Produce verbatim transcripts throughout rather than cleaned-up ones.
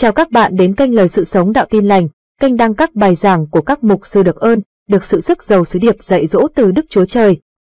Chào các bạn đến kênh Lời Sự Sống Đạo Tin Lành, kênh đăng các bài giảng của các mục sư được ơn, được sự sức giàu sứ điệp dạy dỗ từ Đức Chúa Trời.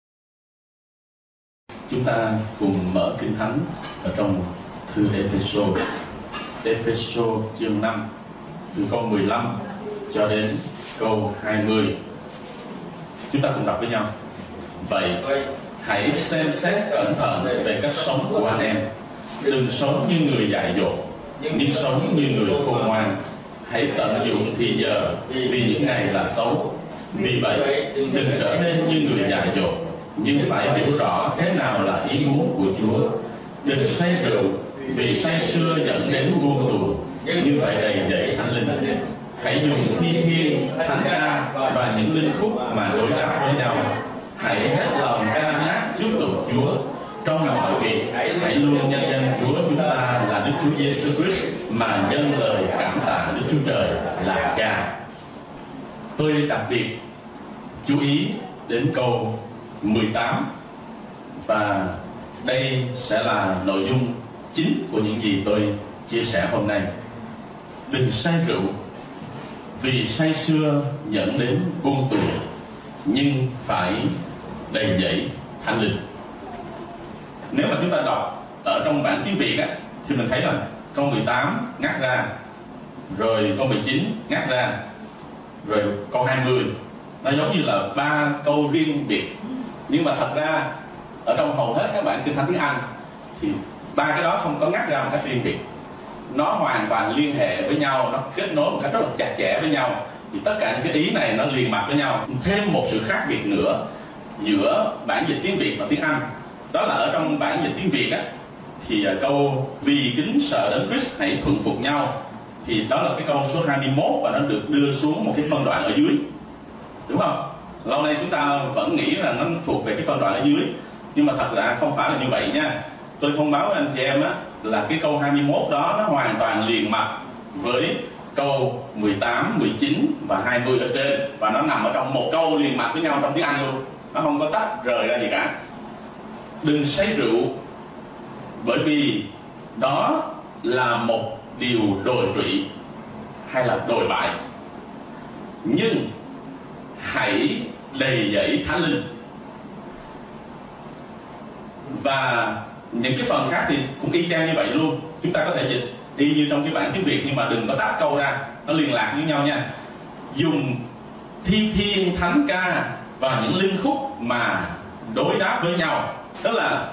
Chúng ta cùng mở Kinh Thánh ở trong thư Ê-phê-sô, Ê-phê-sô chương năm, từ câu mười lăm cho đến câu hai mươi. Chúng ta cùng đọc với nhau. Vậy, hãy xem xét cẩn thận về cách sống của anh em. Đừng sống như người dại dột, nhưng sống như người khôn ngoan. Hãy tận dụng thì giờ, vì những ngày là xấu. Vì vậy, đừng trở nên như người dại dột, nhưng phải hiểu rõ thế nào là ý muốn của Chúa. Đừng say rượu, vì say sưa dẫn đến buông tuồng, nhưng phải đầy dẫy Thánh Linh. Hãy dùng thi thiên, thánh ca và những linh khúc mà đối đáp với nhau. Hãy hết lòng ca hát chúc tụng Chúa. Trong mọi việc, hãy luôn nhân danh Chúa chúng ta là Đức Chúa Giêsu Christ mà dâng lời cảm tạ Đức Chúa Trời là Cha. Tôi đặc biệt chú ý đến câu mười tám, và đây sẽ là nội dung chính của những gì tôi chia sẻ hôm nay. Đừng say rượu, vì say sưa dẫn đến buông tuồng, nhưng phải đầy dẫy Thánh Linh. Nếu mà chúng ta đọc ở trong bản tiếng Việt á, thì mình thấy là câu mười tám ngắt ra, rồi câu mười chín ngắt ra, rồi câu hai mươi. Nó giống như là ba câu riêng biệt. Nhưng mà thật ra ở trong hầu hết các bản kinh thánh tiếng Anh thì ba cái đó không có ngắt ra một cách riêng biệt. Nó hoàn toàn liên hệ với nhau, nó kết nối một cách rất là chặt chẽ với nhau. Thì tất cả những cái ý này nó liền mạch với nhau. Thêm một sự khác biệt nữa giữa bản dịch tiếng Việt và tiếng Anh, đó là ở trong bản dịch tiếng Việt á, thì câu vì kính sợ Đấng Christ hãy thuận phục nhau, thì đó là cái câu số hai mươi mốt, và nó được đưa xuống một cái phân đoạn ở dưới, đúng không? Lâu nay chúng ta vẫn nghĩ rằng nó thuộc về cái phân đoạn ở dưới, nhưng mà thật ra không phải là như vậy nha. Tôi thông báo với anh chị em á, là cái câu hai mươi mốt đó nó hoàn toàn liền mạch với câu mười tám, mười chín và hai mươi ở trên, và nó nằm ở trong một câu liền mạch với nhau trong tiếng Anh luôn. Nó không có tách rời ra gì cả. Đừng say rượu, bởi vì đó là một điều đồi trụy hay là đồi bại. Nhưng hãy đầy dẫy Thánh Linh. Và những cái phần khác thì cũng y chang như vậy luôn. Chúng ta có thể dịch y như trong cái bản tiếng Việt, nhưng mà đừng có tách câu ra, nó liên lạc với nhau nha. Dùng thi thiên, thánh ca và những linh khúc mà đối đáp với nhau, tức là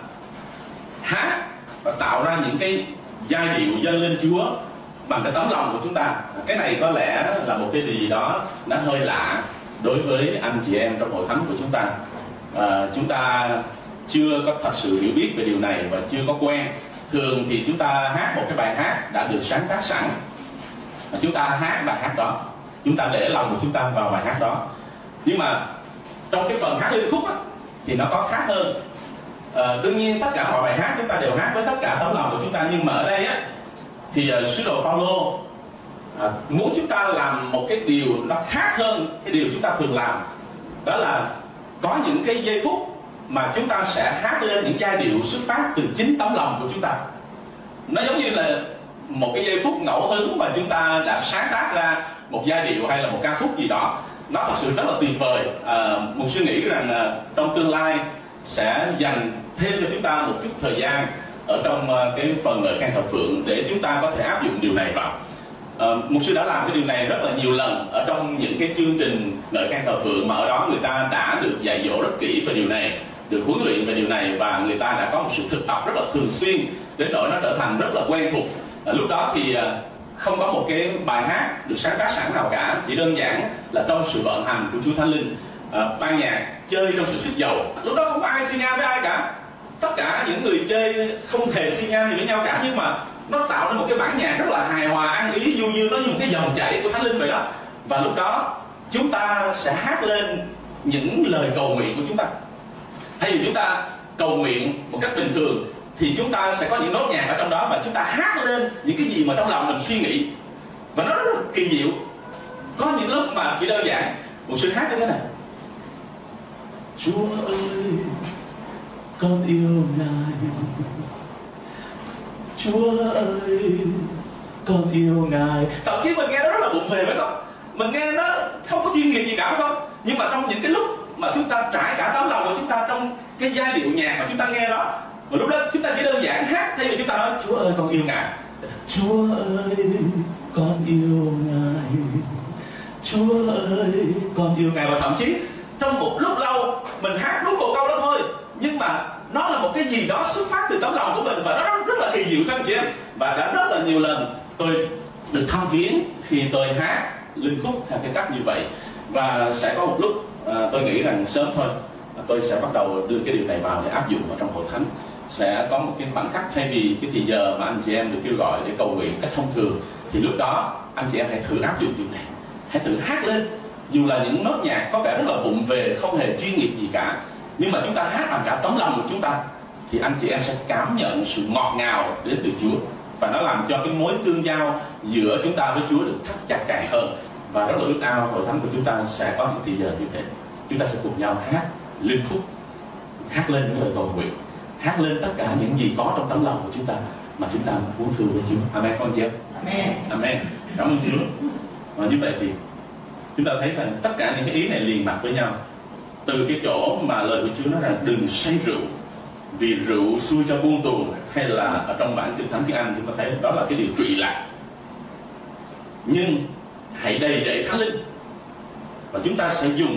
hát và tạo ra những cái giai điệu dâng lên Chúa bằng cái tấm lòng của chúng ta. Cái này có lẽ là một cái gì đó nó hơi lạ đối với anh chị em trong hội thánh của chúng ta. À, chúng ta chưa có thật sự hiểu biết về điều này và chưa có quen. Thường thì chúng ta hát một cái bài hát đã được sáng tác sẵn, chúng ta hát bài hát đó, chúng ta để lòng của chúng ta vào bài hát đó. Nhưng mà trong cái phần hát linh khúc á, thì nó có khác hơn. À, đương nhiên tất cả mọi bài hát chúng ta đều hát với tất cả tấm lòng của chúng ta, nhưng mà ở đây á, thì uh, sứ đồ Phaolô à, muốn chúng ta làm một cái điều nó khác hơn cái điều chúng ta thường làm. Đó là có những cái giây phút mà chúng ta sẽ hát lên những giai điệu xuất phát từ chính tấm lòng của chúng ta. Nó giống như là một cái giây phút ngẫu hứng mà chúng ta đã sáng tác ra một giai điệu hay là một ca khúc gì đó. Nó thật sự rất là tuyệt vời. À, một suy nghĩ rằng à, trong tương lai sẽ dành thêm cho chúng ta một chút thời gian ở trong uh, cái phần lời khen thập phượng để chúng ta có thể áp dụng điều này vào. Uh, mục sư đã làm cái điều này rất là nhiều lần ở trong những cái chương trình lời khen thập phượng, mà ở đó người ta đã được dạy dỗ rất kỹ về điều này, được huấn luyện về điều này, và người ta đã có một sự thực tập rất là thường xuyên đến nỗi nó trở thành rất là quen thuộc. Uh, lúc đó thì uh, không có một cái bài hát được sáng tác sẵn nào cả, chỉ đơn giản là trong sự vận hành của Chúa Thánh Linh. Uh, ban nhạc chơi trong sự sức dầu, lúc đó không có ai xi nhan với ai cả, tất cả những người chơi không hề xi nhan gì với nhau cả, nhưng mà nó tạo ra một cái bản nhạc rất là hài hòa, ăn ý, du dương, nó như một cái dòng chảy của Thánh Linh vậy đó. Và lúc đó chúng ta sẽ hát lên những lời cầu nguyện của chúng ta. Thay vì chúng ta cầu nguyện một cách bình thường thì chúng ta sẽ có những nốt nhạc ở trong đó, và chúng ta hát lên những cái gì mà trong lòng mình suy nghĩ, và nó rất là kỳ diệu. Có những lúc mà chỉ đơn giản một sự hát như thế này: Chúa ơi, con yêu Ngài. Chúa ơi, con yêu Ngài. Thậm chí mình nghe nó rất là vụng về phải không? Mình nghe nó không có chuyên nghiệp gì cả phải không? Nhưng mà trong những cái lúc mà chúng ta trải cả tấm lòng của chúng ta trong cái giai điệu nhạc mà chúng ta nghe đó, mà lúc đó chúng ta chỉ đơn giản hát thay vì chúng ta nói Chúa ơi con yêu Ngài, Chúa ơi con yêu Ngài, Chúa ơi con yêu Ngài. Và thậm chí trong một lúc lâu mình hát đúng một câu đó thôi, nhưng mà nó là một cái gì đó xuất phát từ tấm lòng của mình, và nó rất, rất là kỳ diệu các anh chị em. Và đã rất là nhiều lần tôi được thăm viếng khi tôi hát linh khúc theo cái cách như vậy. Và sẽ có một lúc à, tôi nghĩ rằng sớm thôi tôi sẽ bắt đầu đưa cái điều này vào để áp dụng vào trong hội thánh. Sẽ có một cái khoảnh khắc thay vì cái thì giờ mà anh chị em được kêu gọi để cầu nguyện cách thông thường, thì lúc đó anh chị em hãy thử áp dụng điều này, hãy thử hát lên. Dù là những nốt nhạc có vẻ rất là vụng về, không hề chuyên nghiệp gì cả, nhưng mà chúng ta hát bằng cả tấm lòng của chúng ta, thì anh chị em sẽ cảm nhận sự ngọt ngào đến từ Chúa, và nó làm cho cái mối tương giao giữa chúng ta với Chúa được thắt chặt càng hơn. Và rất là ước ao hội thánh của chúng ta sẽ có những thì giờ như thế, chúng ta sẽ cùng nhau hát linh khúc, hát lên những lời cầu nguyện, hát lên tất cả những gì có trong tấm lòng của chúng ta mà chúng ta muốn thưa với Chúa. Amen con chị em. Amen. Amen. Cảm ơn Chúa. Và như vậy thì chúng ta thấy rằng tất cả những cái ý này liền mạch với nhau. Từ cái chỗ mà lời của Chúa nói rằng đừng say rượu, vì rượu xui cho buông tuồng, hay là ở trong bản Kinh Thánh tiếng Anh chúng ta thấy đó là cái điều trụy lạc. Nhưng hãy đầy dẫy Thánh Linh, và chúng ta sẽ dùng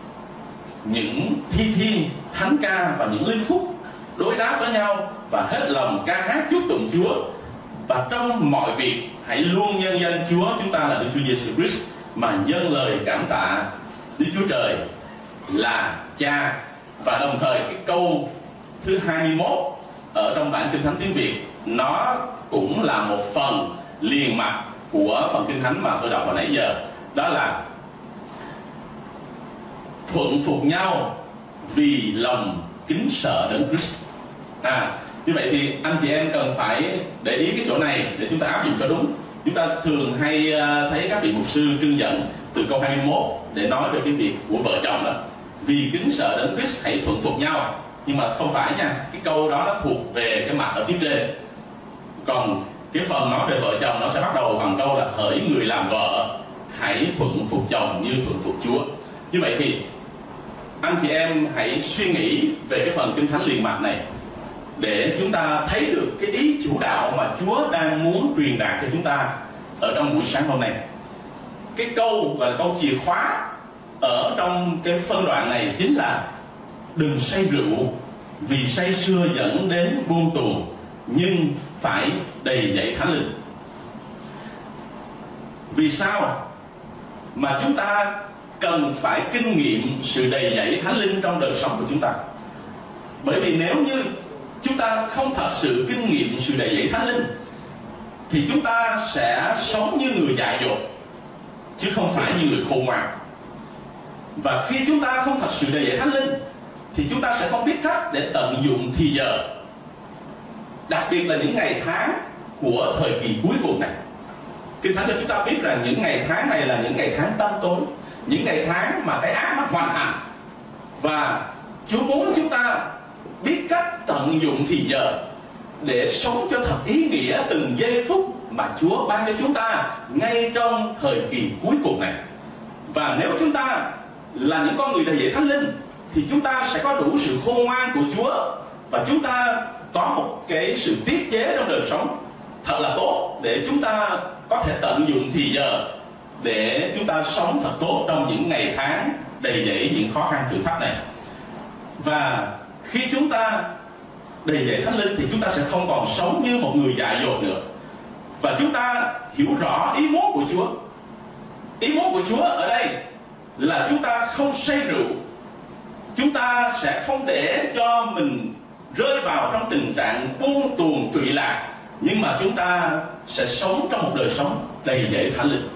những thi thiên, thánh ca và những linh khúc đối đáp với nhau và hết lòng ca hát chúc tụng Chúa. Và trong mọi việc hãy luôn nhân danh Chúa chúng ta là Đức Chúa Giêsu Christ mà dâng lời cảm tạ Đức Chúa Trời là Cha. Và đồng thời cái câu thứ hai mươi mốt ở trong bản Kinh Thánh tiếng Việt nó cũng là một phần liền mạch của phần Kinh Thánh mà tôi đọc hồi nãy giờ, đó là thuận phục nhau vì lòng kính sợ Đấng Christ. À, như vậy thì anh chị em cần phải để ý cái chỗ này để chúng ta áp dụng cho đúng. Chúng ta thường hay thấy các vị mục sư trưng dẫn từ câu hai mươi mốt để nói về cái việc của vợ chồng đó, vì kính sợ Đấng Christ hãy thuận phục nhau. Nhưng mà không phải nha, cái câu đó nó thuộc về cái mặt ở phía trên, còn cái phần nói về vợ chồng nó sẽ bắt đầu bằng câu là hỡi người làm vợ hãy thuận phục chồng như thuận phục Chúa. Như vậy thì anh chị em hãy suy nghĩ về cái phần Kinh Thánh liền mạch này để chúng ta thấy được cái ý chủ đạo mà Chúa đang muốn truyền đạt cho chúng ta ở trong buổi sáng hôm nay. Cái câu gọi là câu chìa khóa ở trong cái phân đoạn này chính là đừng say rượu, vì say sưa dẫn đến buông tuồng, nhưng phải đầy dẫy Thánh Linh. Vì sao mà chúng ta cần phải kinh nghiệm sự đầy dẫy Thánh Linh trong đời sống của chúng ta? Bởi vì nếu như chúng ta không thật sự kinh nghiệm sự đầy dẫy Thánh Linh thì chúng ta sẽ sống như người dại dột chứ không phải như người khôn ngoan. Và khi chúng ta không thật sự đầy dẫy Thánh Linh thì chúng ta sẽ không biết cách để tận dụng thì giờ, đặc biệt là những ngày tháng của thời kỳ cuối cùng này. Kinh Thánh cho chúng ta biết rằng những ngày tháng này là những ngày tháng tăm tối, những ngày tháng mà cái ác nó hoành hành, và Chúa muốn chúng ta biết cách tận dụng thì giờ để sống cho thật ý nghĩa từng giây phút mà Chúa ban cho chúng ta ngay trong thời kỳ cuối cùng này. Và nếu chúng ta là những con người đầy dẫy Thánh Linh thì chúng ta sẽ có đủ sự khôn ngoan của Chúa, và chúng ta có một cái sự tiết chế trong đời sống thật là tốt để chúng ta có thể tận dụng thì giờ để chúng ta sống thật tốt trong những ngày tháng đầy dẫy những khó khăn thử thách này. Và khi chúng ta đầy dẫy Thánh Linh thì chúng ta sẽ không còn sống như một người dại dột nữa, và chúng ta hiểu rõ ý muốn của Chúa. Ý muốn của Chúa ở đây là chúng ta không say rượu, chúng ta sẽ không để cho mình rơi vào trong tình trạng buông tuồng trụy lạc, nhưng mà chúng ta sẽ sống trong một đời sống đầy dẫy Thánh Linh.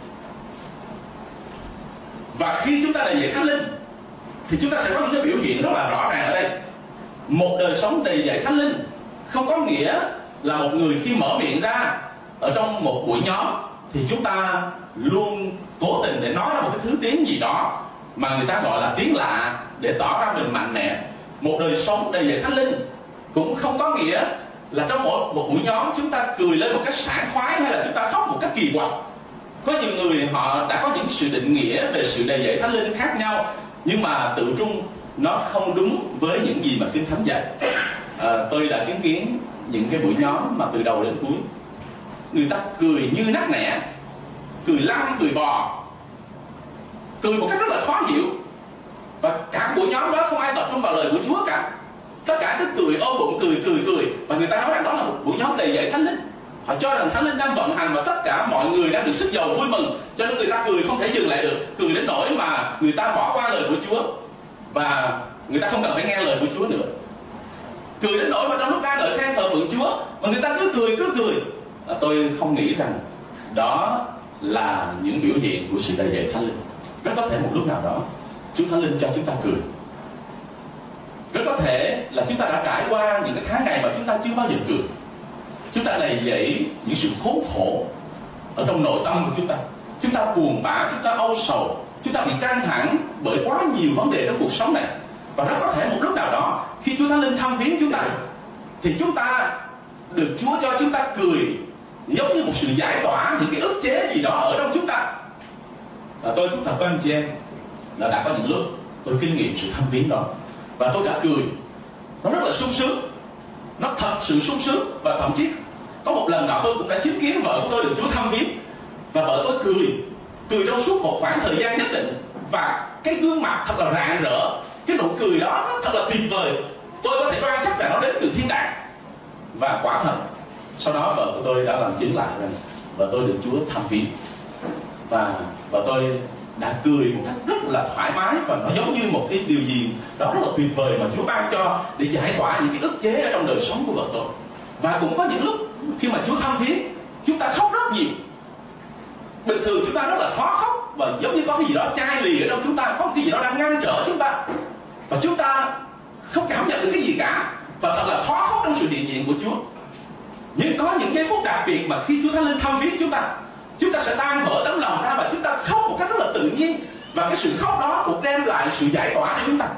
Và khi chúng ta đầy dẫy Thánh Linh thì chúng ta sẽ có những cái biểu hiện rất là rõ ràng ở đây. Một đời sống đầy dẫy Thánh Linh không có nghĩa là một người khi mở miệng ra ở trong một buổi nhóm thì chúng ta luôn cố tình để nói ra một cái thứ tiếng gì đó mà người ta gọi là tiếng lạ để tỏ ra mình mạnh mẽ. Một đời sống đầy dẫy Thánh Linh cũng không có nghĩa là trong mỗi một buổi nhóm chúng ta cười lên một cách sảng khoái hay là chúng ta khóc một cách kỳ quặc. Có nhiều người họ đã có những sự định nghĩa về sự đầy dẫy Thánh Linh khác nhau, nhưng mà tự trung nó không đúng với những gì mà Kinh Thánh dạy. À, tôi đã chứng kiến những cái buổi nhóm mà từ đầu đến cuối người ta cười như nắc nẻ, cười lăn cười bò, cười một cách rất là khó hiểu, và cả buổi nhóm đó không ai tập trung vào lời của Chúa cả. Tất cả cứ cười ôm bụng cười cười cười, và người ta nói rằng đó là một buổi nhóm đầy dẫy Thánh Linh. Họ cho rằng Thánh Linh đang vận hành và tất cả mọi người đang được sức dầu vui mừng, cho nên người ta cười không thể dừng lại được, cười đến nỗi mà người ta bỏ qua lời của Chúa và người ta không cần phải nghe lời của Chúa nữa. Cười đến nỗi mà trong lúc đang ngợi khen thờ phượng Chúa mà người ta cứ cười cứ cười. À, tôi không nghĩ rằng đó là những biểu hiện của sự đầy dẫy Thánh Linh. Rất có thể một lúc nào đó Chúa Thánh Linh cho chúng ta cười. Rất có thể là chúng ta đã trải qua những cái tháng ngày mà chúng ta chưa bao giờ cười. Chúng ta đầy dẫy những sự khốn khổ ở trong nội tâm của chúng ta. Chúng ta buồn bã, chúng ta âu sầu, chúng ta bị căng thẳng bởi quá nhiều vấn đề trong cuộc sống này. Và rất có thể một lúc nào đó khi Chúa Thánh Linh thăm viếng chúng ta thì chúng ta được Chúa cho chúng ta cười, giống như một sự giải tỏa những cái ức chế gì đó ở trong chúng ta. À, tôi cũng thật với anh chị em là đã có những lúc tôi kinh nghiệm sự thăm viếng đó và tôi đã cười. Nó rất là sung sướng, nó thật sự sung sướng. Và thậm chí có một lần nào tôi cũng đã chứng kiến vợ của tôi được Chúa thăm viếng, và vợ tôi cười cười trong suốt một khoảng thời gian nhất định, và cái gương mặt thật là rạng rỡ. Cái nụ cười đó nó thật là tuyệt vời. Tôi có thể đoán chắc là nó đến từ thiên đàng. Và quả thật sau đó vợ của tôi đã làm chứng lại rằng vợ tôi được Chúa thăm viếng, và vợ tôi đã cười một cách rất là thoải mái, và nó giống như một cái điều gì đó rất là tuyệt vời mà Chúa ban cho để giải tỏa những cái ức chế ở trong đời sống của vợ tôi. Và cũng có những lúc khi mà Chúa thăm viếng, chúng ta khóc rất nhiều. Bình thường chúng ta rất là khó khóc, và giống như có cái gì đó chai lì ở trong chúng ta, có cái gì đó đang ngăn trở chúng ta, và chúng ta không cảm nhận được cái gì cả, và thật là khó khóc trong sự hiện diện của Chúa. Nhưng có những giây phút đặc biệt mà khi Chúa Thánh Linh thăm viếng chúng ta, chúng ta sẽ tan vỡ tấm lòng ra và chúng ta khóc một cách rất là tự nhiên. Và cái sự khóc đó cũng đem lại sự giải tỏa cho chúng ta.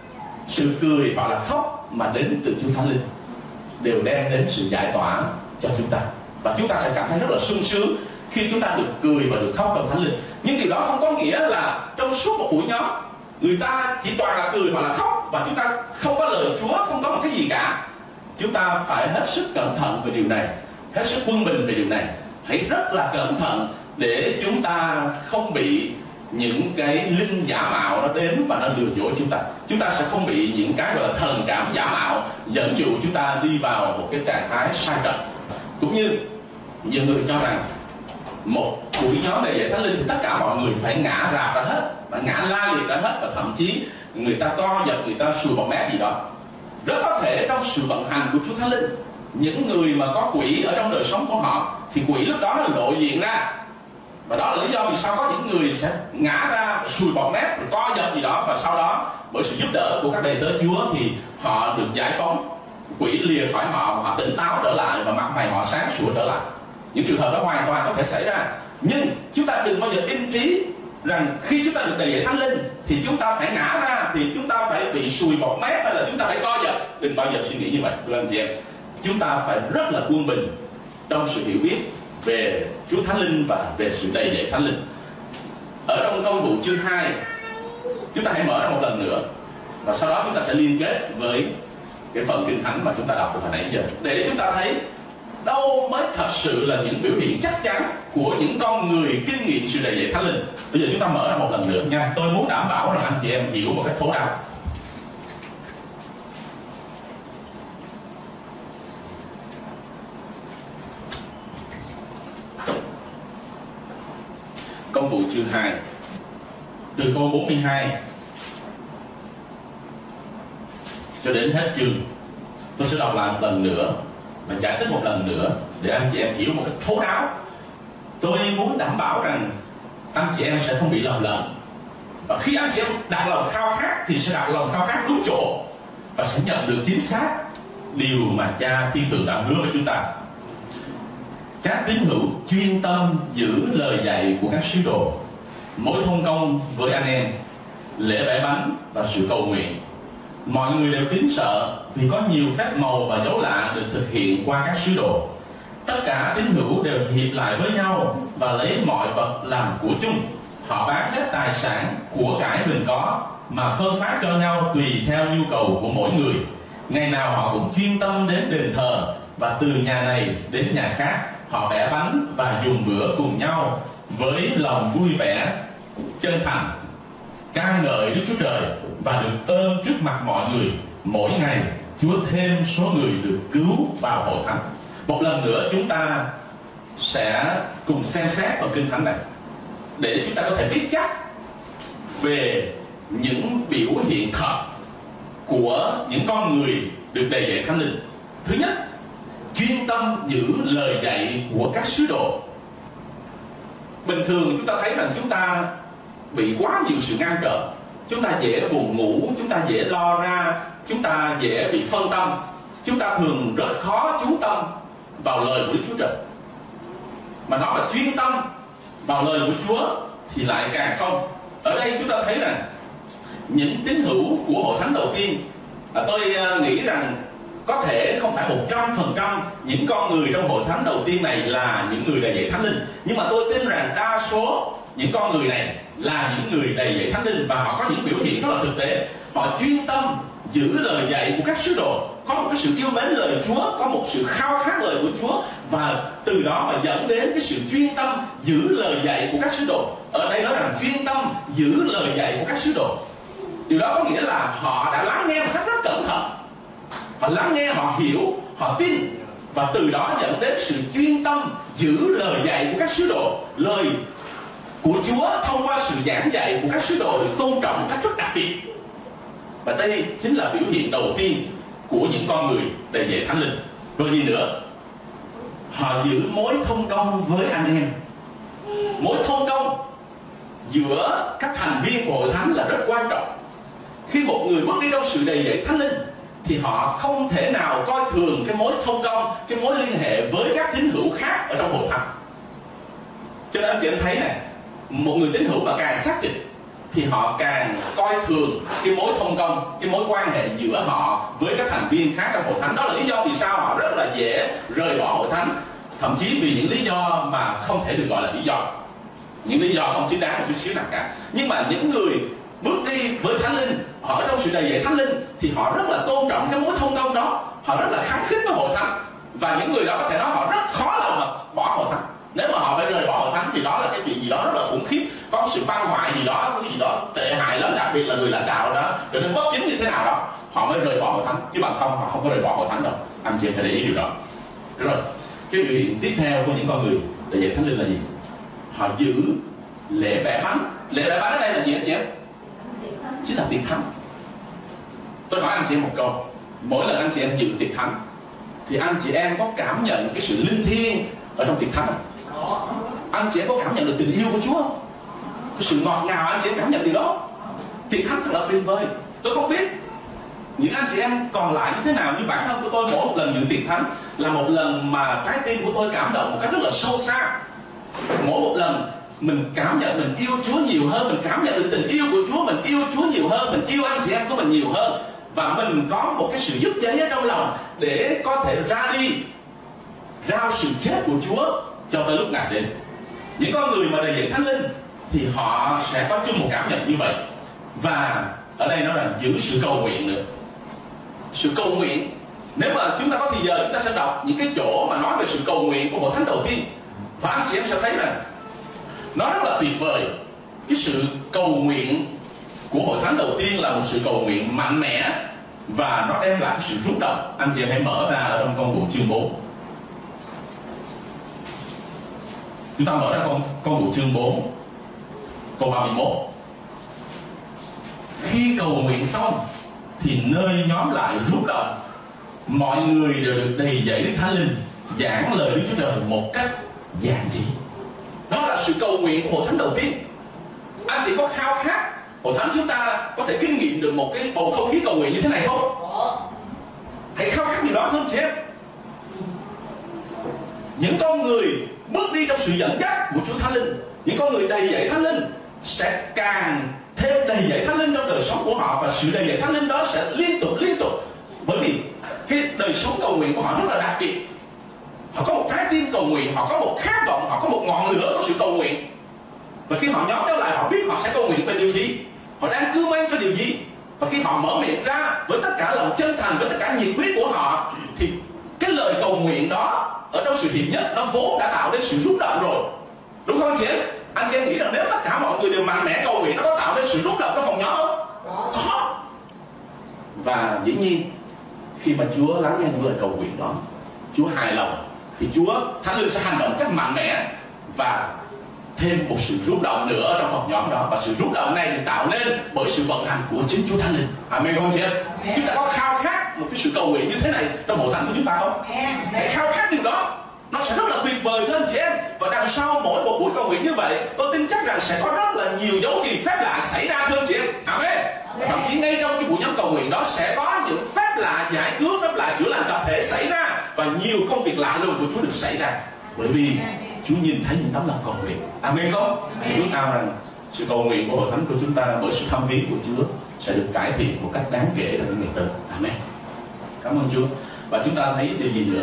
Sự cười hoặc là khóc mà đến từ Chúa Thánh Linh đều đem đến sự giải tỏa cho chúng ta, và chúng ta sẽ cảm thấy rất là sung sướng khi chúng ta được cười và được khóc trong Thánh Linh. Nhưng điều đó không có nghĩa là trong suốt một buổi nhóm người ta chỉ toàn là cười hoặc là khóc và chúng ta không có lời Chúa, không có một cái gì cả. Chúng ta phải hết sức cẩn thận về điều này, hết sức quân bình về điều này. Hãy rất là cẩn thận để chúng ta không bị những cái linh giả mạo nó đến và nó lừa dối chúng ta. Chúng ta sẽ không bị những cái gọi là thần cảm giả mạo dẫn dụ chúng ta đi vào một cái trạng thái sai trật. Cũng như nhiều người cho rằng một buổi nhóm đầy dẫy Thánh Linh thì tất cả mọi người phải ngã rạp ra hết, và ngã la liệt ra hết, và thậm chí người ta co giật, người ta sùi bọt mép gì đó. Rất có thể trong sự vận hành của Chúa Thánh Linh, những người mà có quỷ ở trong đời sống của họ thì quỷ lúc đó nó lộ diện ra, và đó là lý do vì sao có những người sẽ ngã ra sùi bọt mép rồi co giật gì đó, và sau đó bởi sự giúp đỡ của các đầy tớ Chúa thì họ được giải phóng, quỷ lìa khỏi họ, họ tỉnh táo trở lại và mặt mày họ sáng sủa trở lại. Những trường hợp đó hoàn toàn có thể xảy ra. Nhưng chúng ta đừng bao giờ in trí rằng khi chúng ta được đầy dẫy Thánh Linh thì chúng ta phải ngã ra, thì chúng ta phải bị sùi bọt mép, hay là chúng ta phải co giật. Đừng bao giờ suy nghĩ như vậy, thưa anh chị em. Chúng ta phải rất là quân bình trong sự hiểu biết về Chúa Thánh Linh và về sự đầy dẫy Thánh Linh. Ở trong Công vụ chương hai, chúng ta hãy mở ra một lần nữa, và sau đó chúng ta sẽ liên kết với cái phần Kinh Thánh mà chúng ta đọc từ hồi nãy giờ, để chúng ta thấy đâu mới thật sự là những biểu hiện chắc chắn của những con người kinh nghiệm sự đầy dẫy Thánh Linh. Bây giờ chúng ta mở ra một lần nữa nha. Tôi muốn đảm bảo rằng anh chị em hiểu một cách thấu đáo. Công vụ chương hai từ câu bốn mươi hai cho đến hết chương. Tôi sẽ đọc lại một lần nữa và giải thích một lần nữa để anh chị em hiểu một cách thấu đáo. Tôi muốn đảm bảo rằng anh chị em sẽ không bị lầm lẫn, và khi anh chị em đặt lòng khao khát thì sẽ đặt lòng khao khát đúng chỗ và sẽ nhận được chính xác điều mà Cha Thiên Thượng đã hứa với chúng ta. Các tín hữu chuyên tâm giữ lời dạy của các sứ đồ, mối thông công với anh em, lễ bãi bánh và sự cầu nguyện. mọi người đều kính sợ vì có nhiều phép màu và dấu lạ được thực hiện qua các sứ đồ. Tất cả tín hữu đều hiệp lại với nhau và lấy mọi vật làm của chung. Họ bán hết tài sản của cải mình có mà phân phát cho nhau tùy theo nhu cầu của mỗi người. Ngày nào họ cũng chuyên tâm đến đền thờ, và từ nhà này đến nhà khác họ bẻ bánh và dùng bữa cùng nhau với lòng vui vẻ chân thành, ca ngợi Đức Chúa Trời và được ơn trước mặt mọi người. Mỗi ngày Chúa thêm số người được cứu vào hội thánh. Một lần nữa chúng ta sẽ cùng xem xét vào Kinh Thánh này để chúng ta có thể biết chắc về những biểu hiện thật của những con người được đầy dạy Thánh Linh. Thứ nhất, chuyên tâm giữ lời dạy của các sứ đồ. Bình thường chúng ta thấy rằng chúng ta bị quá nhiều sự ngăn trở, chúng ta dễ buồn ngủ, chúng ta dễ lo ra, chúng ta dễ bị phân tâm, chúng ta thường rất khó chú tâm vào lời của Đức Chúa Trời. Mà nói là chuyên tâm vào lời của Chúa thì lại càng không. Ở đây chúng ta thấy rằng những tín hữu của hội thánh đầu tiên, à, tôi nghĩ rằng có thể không phải một trăm phần trăm những con người trong hội thánh đầu tiên này là những người đầy dạy Thánh Linh, nhưng mà tôi tin rằng đa số những con người này là những người đầy dạy Thánh Linh, và họ có những biểu hiện rất là thực tế. Họ chuyên tâm giữ lời dạy của các sứ đồ, có một cái sự yêu mến lời Chúa, có một sự khao khát lời của Chúa, và từ đó mà dẫn đến cái sự chuyên tâm giữ lời dạy của các sứ đồ. Ở đây nói rằng chuyên tâm giữ lời dạy của các sứ đồ, điều đó có nghĩa là họ đã lắng nghe một cách rất cẩn thận. Họ lắng nghe, họ hiểu, họ tin, và từ đó dẫn đến sự chuyên tâm giữ lời dạy của các sứ đồ. Lời của Chúa thông qua sự giảng dạy của các sứ đồ được tôn trọng một cách rất đặc biệt. Và đây chính là biểu hiện đầu tiên của những con người đầy dạy Thánh Linh. Rồi gì nữa? Họ giữ mối thông công với anh em. Mối thông công giữa các thành viên của hội thánh là rất quan trọng. Khi một người bước đi trong sự đầy dạy Thánh Linh thì họ không thể nào coi thường cái mối thông công, cái mối liên hệ với các tín hữu khác ở trong hội thánh. Cho nên anh chị em thấy này, một người tín hữu mà càng xác định thì họ càng coi thường cái mối thông công, cái mối quan hệ giữa họ với các thành viên khác trong hội thánh. Đó là lý do vì sao họ rất là dễ rời bỏ hội thánh, thậm chí vì những lý do mà không thể được gọi là lý do, những lý do không chính đáng một chút xíu nào cả. Nhưng mà những người bước đi với Thánh Linh, họ ở trong sự đầy dạy Thánh Linh thì họ rất là tôn trọng cái mối thông công đó, họ rất là khăng khít với hội thánh, và những người đó có thể nói họ rất khó lòng mà bỏ hội thánh. Nếu mà họ phải rời bỏ hội thánh thì đó là cái chuyện gì đó rất là khủng khiếp, có sự băng hoại gì đó, có cái gì đó tệ hại lắm, đặc biệt là người lãnh đạo đó trở nên bất chính như thế nào đó họ mới rời bỏ hội thánh, chứ bằng không họ không có rời bỏ hội thánh đâu. Anh chị phải để ý điều đó. Rồi cái biểu hiện tiếp theo của những con người đầy dạy Thánh Linh là gì? Họ giữ lễ bẻ bánh. Lễ bẻ bánh ở đây là gì anh chị em? Chính là tiệc thánh. Tôi hỏi anh chị em một câu, mỗi lần anh chị em dự tiệc thánh thì anh chị em có cảm nhận cái sự linh thiêng ở trong tiệc thánh không? Anh chị em có cảm nhận được tình yêu của Chúa không? Cái sự ngọt ngào anh chị em cảm nhận điều đó. Tiệc thánh thật là tuyệt vời. Tôi không biết những anh chị em còn lại như thế nào, nhưng bản thân của tôi mỗi một lần dự tiệc thánh là một lần mà trái tim của tôi cảm động một cách rất là sâu xa. Mỗi một lần mình cảm nhận mình yêu Chúa nhiều hơn, mình cảm nhận được tình yêu của Chúa, mình yêu Chúa nhiều hơn, mình yêu anh chị em của mình nhiều hơn, và mình có một cái sự giúp giấy ở trong lòng để có thể ra đi rao sự chết của Chúa cho tới lúc ngài đến. Những con người mà đầy dạy Thánh Linh thì họ sẽ có chung một cảm nhận như vậy. Và ở đây nó là giữ sự cầu nguyện nữa. Sự cầu nguyện, nếu mà chúng ta có thì giờ chúng ta sẽ đọc những cái chỗ mà nói về sự cầu nguyện của hội thánh đầu tiên, và anh chị em sẽ thấy rằng nó rất là tuyệt vời. Cái sự cầu nguyện của hội thánh đầu tiên là một sự cầu nguyện mạnh mẽ, và nó đem lại sự rung động. Anh chị em hãy mở ra ở trong Công vụ chương bốn. Chúng ta mở ra công, công vụ chương bốn câu ba mươi mốt. Khi cầu nguyện xong thì nơi nhóm lại rung động, mọi người đều được đầy dẫy Đức Thánh Linh, giảng lời Đức Chúa Trời một cách giản dị. Đó là sự cầu nguyện của hội thánh đầu tiên. Anh chị có khao khát hội thánh chúng ta có thể kinh nghiệm được một cái bầu không khí cầu nguyện như thế này không? Hãy khao khát điều đó không chị em? Những con người bước đi trong sự dẫn dắt của Chúa Thánh Linh, những con người đầy dẫy Thánh Linh sẽ càng thêm đầy dẫy Thánh Linh trong đời sống của họ, và sự đầy dẫy Thánh Linh đó sẽ liên tục liên tục, bởi vì cái đời sống cầu nguyện của họ rất là đặc biệt. Họ có một trái tim cầu nguyện, họ có một khát vọng, họ có một ngọn lửa của sự cầu nguyện. Và khi họ nhóm nhau lại, họ biết họ sẽ cầu nguyện về điều gì, họ đang cưu mang cho điều gì. Và khi họ mở miệng ra với tất cả lòng chân thành, với tất cả nhiệt huyết của họ, thì cái lời cầu nguyện đó ở trong sự hiệp nhất nó vốn đã tạo nên sự rung động rồi, đúng không chị em? Anh chị em nghĩ rằng nếu tất cả mọi người đều mạnh mẽ cầu nguyện, nó có tạo nên sự rung động trong phòng nhóm không? Có. Và dĩ nhiên khi mà Chúa lắng nghe những lời cầu nguyện đó, Chúa hài lòng, thì Chúa Thánh Linh sẽ hành động cách mạnh mẽ và thêm một sự rung động nữa ở trong phòng nhóm đó. Và sự rung động này thì tạo nên bởi sự vận hành của chính Chúa Thánh Linh. Amen không chị em? Chúng ta có khao khát một cái sự cầu nguyện như thế này trong hội thánh của chúng ta không? Hãy khao khát điều đó, nó sẽ rất là tuyệt vời thưa anh chị em. Và đằng sau mỗi một buổi cầu nguyện như vậy, tôi tin chắc rằng sẽ có rất là nhiều dấu kỳ phép lạ xảy ra thưa anh chị em. Amen. Thậm chí ngay trong cái buổi nhóm cầu nguyện đó sẽ có những phép lạ giải cứu, phép lạ chữa lành tập thể xảy ra, và nhiều công việc lạ lùng của Chúa được xảy ra, bởi vì Chúa nhìn thấy những tấm lòng cầu nguyện. Amen không? Ước ao rằng sự cầu nguyện của hội thánh của chúng ta bởi sự thăm viếng của Chúa sẽ được cải thiện một cách đáng kể trong những ngày tới. Amen. Cảm ơn Chúa. Và chúng ta thấy điều gì nữa?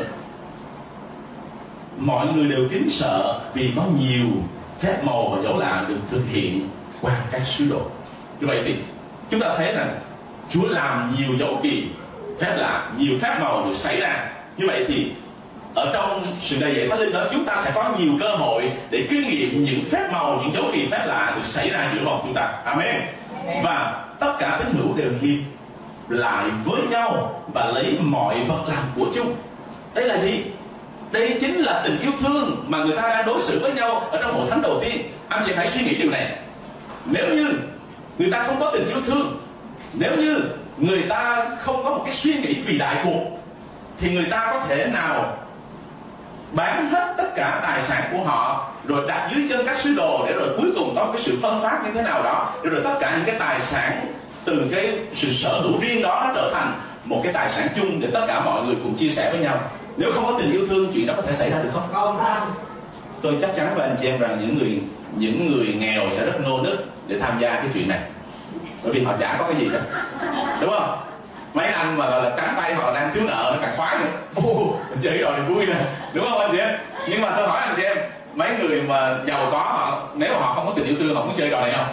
Mọi người đều kính sợ vì có nhiều phép màu và dấu lạ được thực hiện qua các sứ đồ. Như vậy thì chúng ta thấy rằng Chúa làm nhiều dấu kỳ phép lạ, nhiều phép màu được xảy ra. Như vậy thì ở trong sự đầy dẫy Thánh Linh đó, chúng ta sẽ có nhiều cơ hội để kinh nghiệm những phép màu, những dấu kỳ phép lạ được xảy ra giữa vòng chúng ta. Amen. Và tất cả tín hữu đều hiệp lại với nhau và lấy mọi vật làm của chung. Đây là gì? Đây chính là tình yêu thương mà người ta đang đối xử với nhau ở trong hội thánh đầu tiên. Anh chị hãy suy nghĩ điều này. Nếu như người ta không có tình yêu thương, nếu như người ta không có một cái suy nghĩ vì đại cuộc, thì người ta có thể nào bán hết tất cả tài sản của họ rồi đặt dưới chân các sứ đồ, để rồi cuối cùng có một cái sự phân phát như thế nào đó, để rồi tất cả những cái tài sản từ cái sự sở hữu riêng đó nó trở thành một cái tài sản chung để tất cả mọi người cùng chia sẻ với nhau? Nếu không có tình yêu thương, chuyện đó có thể xảy ra được không? Không. Tôi chắc chắn với anh chị em rằng những người những người nghèo sẽ rất nô nức để tham gia cái chuyện này, bởi vì họ chả có cái gì hết, đúng không? Mấy anh mà gọi là trắng tay họ đang thiếu nợ nó càng khoái nữa. Ô, chơi rồi thì vui nè, đúng không anh chị em? Nhưng mà tôi hỏi anh chị em, mấy người mà giàu có họ, nếu mà họ không có tình yêu thương, họ muốn chơi trò này không?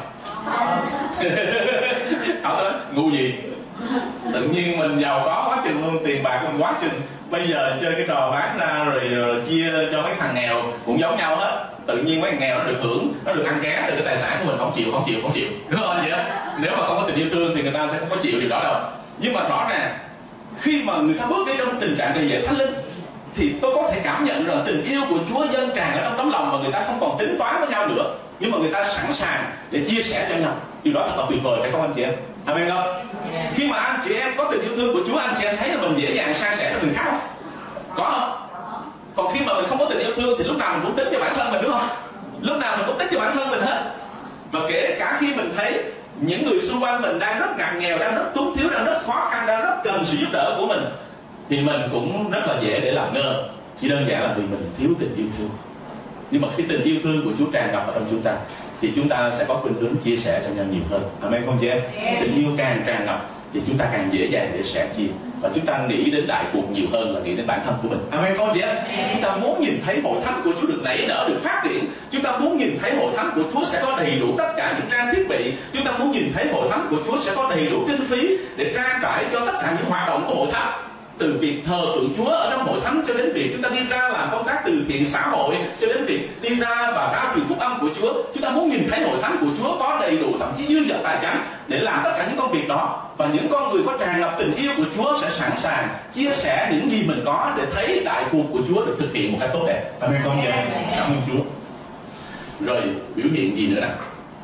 Họ nói ngu gì? Tự nhiên mình giàu có quá chừng luôn, tiền bạc mình quá chừng, bây giờ chơi cái trò bán ra rồi, rồi chia cho mấy thằng nghèo cũng giống nhau hết. Tự nhiên mấy thằng nghèo nó được hưởng, nó được ăn ké từ cái tài sản của mình, không chịu, không chịu, không chịu, đúng không anh chị em? Nếu mà không có tình yêu thương thì người ta sẽ không có chịu điều đó đâu. Nhưng mà rõ ràng khi mà người ta bước đi trong tình trạng đầy dẫy Thánh Linh, thì tôi có thể cảm nhận rằng tình yêu của Chúa dâng tràn ở trong tấm lòng, và người ta không còn tính toán với nhau nữa, nhưng mà người ta sẵn sàng để chia sẻ cho nhau. Điều đó thật là tuyệt vời, phải không anh chị em? Amen không? Khi mà anh chị em có tình yêu thương của Chúa, anh chị em thấy là mình dễ dàng san sẻ cho người khác không? Có không? Còn khi mà mình không có tình yêu thương thì lúc nào mình cũng tính cho bản thân mình, đúng không? Lúc nào mình cũng tính cho bản thân mình hết. Và kể cả khi mình thấy những người xung quanh mình đang rất ngặt nghèo, đang rất túng thiếu, đang rất khó khăn, đang rất cần sự giúp đỡ của mình, thì mình cũng rất là dễ để làm ngơ. Chỉ đơn giản là vì mình thiếu tình yêu thương. Nhưng mà khi tình yêu thương của Chúa tràn ngập ở trong chúng ta, thì chúng ta sẽ có khuynh hướng chia sẻ cho nhau nhiều hơn. Amen không chị em? Tình yêu càng tràn ngập thì chúng ta càng dễ dàng để sẻ chia, và chúng ta nghĩ đến đại cuộc nhiều hơn là nghĩ đến bản thân của mình. Amen không chị em? Chúng ta muốn nhìn thấy hội thánh của Chúa được nảy nở, được phát triển. Chúng ta muốn nhìn thấy hội thánh của Chúa sẽ có đầy đủ tất cả những trang thiết bị. Chúng ta muốn nhìn thấy hội thánh của Chúa sẽ có đầy đủ kinh phí để trang trải cho tất cả những hoạt động của hội thánh. Từ việc thờ phượng Chúa ở trong hội thánh cho đến việc chúng ta đi ra làm công tác từ thiện xã hội, cho đến việc đi ra và rao truyền phúc âm của Chúa. Chúng ta muốn nhìn thấy hội thánh của Chúa có đầy đủ, thậm chí dư dật tài chánh để làm tất cả những công việc đó. Và những con người có tràn ngập tình yêu của Chúa sẽ sẵn sàng chia sẻ những gì mình có để thấy đại cuộc của Chúa được thực hiện một cách tốt đẹp. Amen không chị? Cảm ơn Chúa. Rồi biểu hiện gì nữa nè?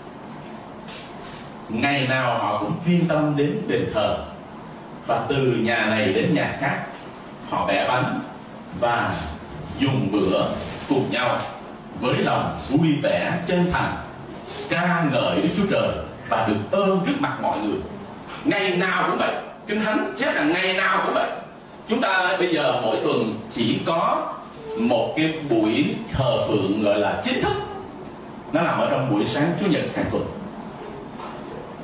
Ngày nào họ cũng chuyên tâm đến đền thờ, và từ nhà này đến nhà khác họ bẻ bánh và dùng bữa cùng nhau với lòng vui vẻ chân thành, ca ngợi Đức Chúa Trời và được ơn trước mặt mọi người. Ngày nào cũng vậy. Kinh Thánh chép là ngày nào cũng vậy. Chúng ta bây giờ mỗi tuần chỉ có một cái buổi thờ phượng gọi là chính thức, nó nằm ở trong buổi sáng Chủ nhật hàng tuần.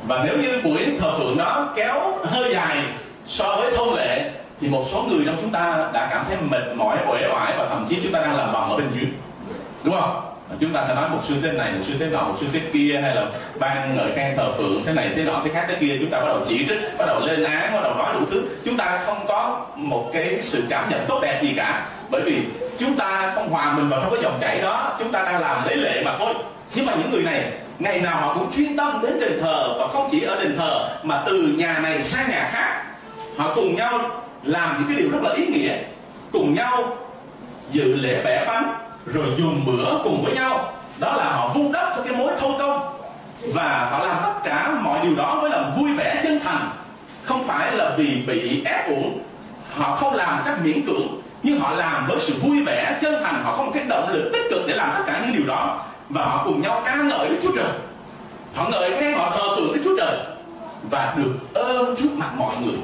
Và nếu như buổi thờ phượng đó kéo hơi dài so với thông lệ thì một số người trong chúng ta đã cảm thấy mệt mỏi, uể oải và thậm chí chúng ta đang làm bầm ở bên dưới, đúng không? Chúng ta sẽ nói một sư thế này, một sư thế nọ, một sư thế kia, hay là ban ngợi khen thờ phượng thế này thế nọ thế khác thế kia, chúng ta bắt đầu chỉ trích, bắt đầu lên án, bắt đầu nói đủ thứ. Chúng ta không có một cái sự cảm nhận tốt đẹp gì cả, bởi vì chúng ta không hòa mình vào trong cái dòng chảy đó, chúng ta đang làm lấy lệ mà thôi. Nhưng mà những người này ngày nào họ cũng chuyên tâm đến đền thờ, và không chỉ ở đền thờ mà từ nhà này sang nhà khác, họ cùng nhau làm những cái điều rất là ý nghĩa, cùng nhau dự lễ bẻ bánh rồi dùng bữa cùng với nhau. Đó là họ vun đắp cho cái mối thâu công, và họ làm tất cả mọi điều đó với lòng vui vẻ chân thành, không phải là vì bị ép uổng. Họ không làm cách miễn cưỡng, nhưng họ làm với sự vui vẻ chân thành. Họ có một cái động lực tích cực để làm tất cả những điều đó, và họ cùng nhau ca ngợi Đức Chúa Trời. Họ ngợi khen, họ thờ phượng Đức Chúa Trời và được ơn trước mặt mọi người.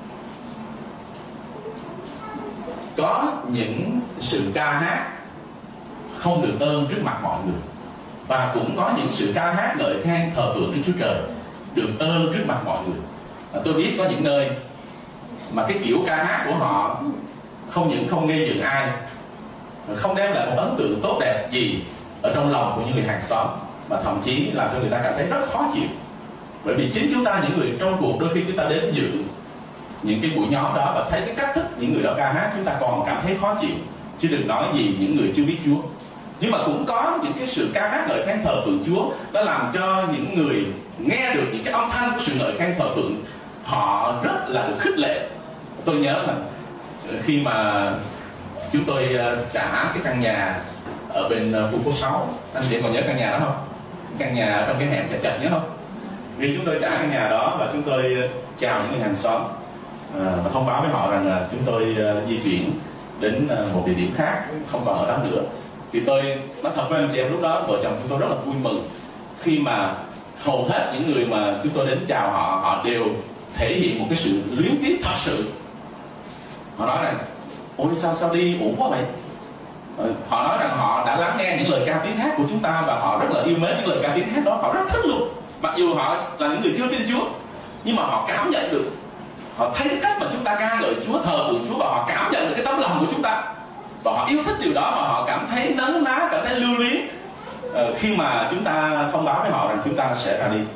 Có những sự ca hát không được ơn trước mặt mọi người, và cũng có những sự ca hát ngợi khen thờ phượng Đức Chúa Trời được ơn trước mặt mọi người. À, tôi biết có những nơi mà cái kiểu ca hát của họ không những không gây dựng ai, không đem lại một ấn tượng tốt đẹp gì ở trong lòng của những người hàng xóm, mà thậm chí làm cho người ta cảm thấy rất khó chịu. Bởi vì chính chúng ta, những người trong cuộc, đôi khi chúng ta đến dự những cái buổi nhóm đó và thấy cái cách thức những người đó ca hát, chúng ta còn cảm thấy khó chịu, chứ đừng nói gì những người chưa biết Chúa. Nhưng mà cũng có những cái sự ca hát ngợi khen thờ phượng Chúa, nó làm cho những người nghe được những cái âm thanh của sự ngợi khen thờ phượng, họ rất là được khích lệ. Tôi nhớ là khi mà chúng tôi trả cái căn nhà ở bên khu phố sáu, anh chị còn nhớ căn nhà đó không? Căn nhà trong cái hẻm chật chật nhớ không? Vì chúng tôi trả căn nhà đó và chúng tôi chào những người hàng xóm và thông báo với họ rằng là chúng tôi di chuyển đến một địa điểm khác, không còn ở đó nữa. Thì tôi nói thật với anh chị em, lúc đó vợ chồng chúng tôi rất là vui mừng khi mà hầu hết những người mà chúng tôi đến chào họ, họ đều thể hiện một cái sự luyến tiếc thật sự. Họ nói rằng ôi sao sao đi uổng quá vậy. Họ nói rằng họ đã lắng nghe những lời ca tiếng hát của chúng ta và họ rất là yêu mến những lời ca tiếng hát đó, họ rất thích luôn. Mặc dù họ là những người chưa tin Chúa, nhưng mà họ cảm nhận được, họ thấy cái cách mà chúng ta ca ngợi Chúa, thờ phượng Chúa, và họ cảm nhận được cái tấm lòng của chúng ta, và họ yêu thích điều đó, và họ cảm thấy nấn ná, cảm thấy lưu luyến uh, khi mà chúng ta thông báo với họ rằng chúng ta sẽ ra đi.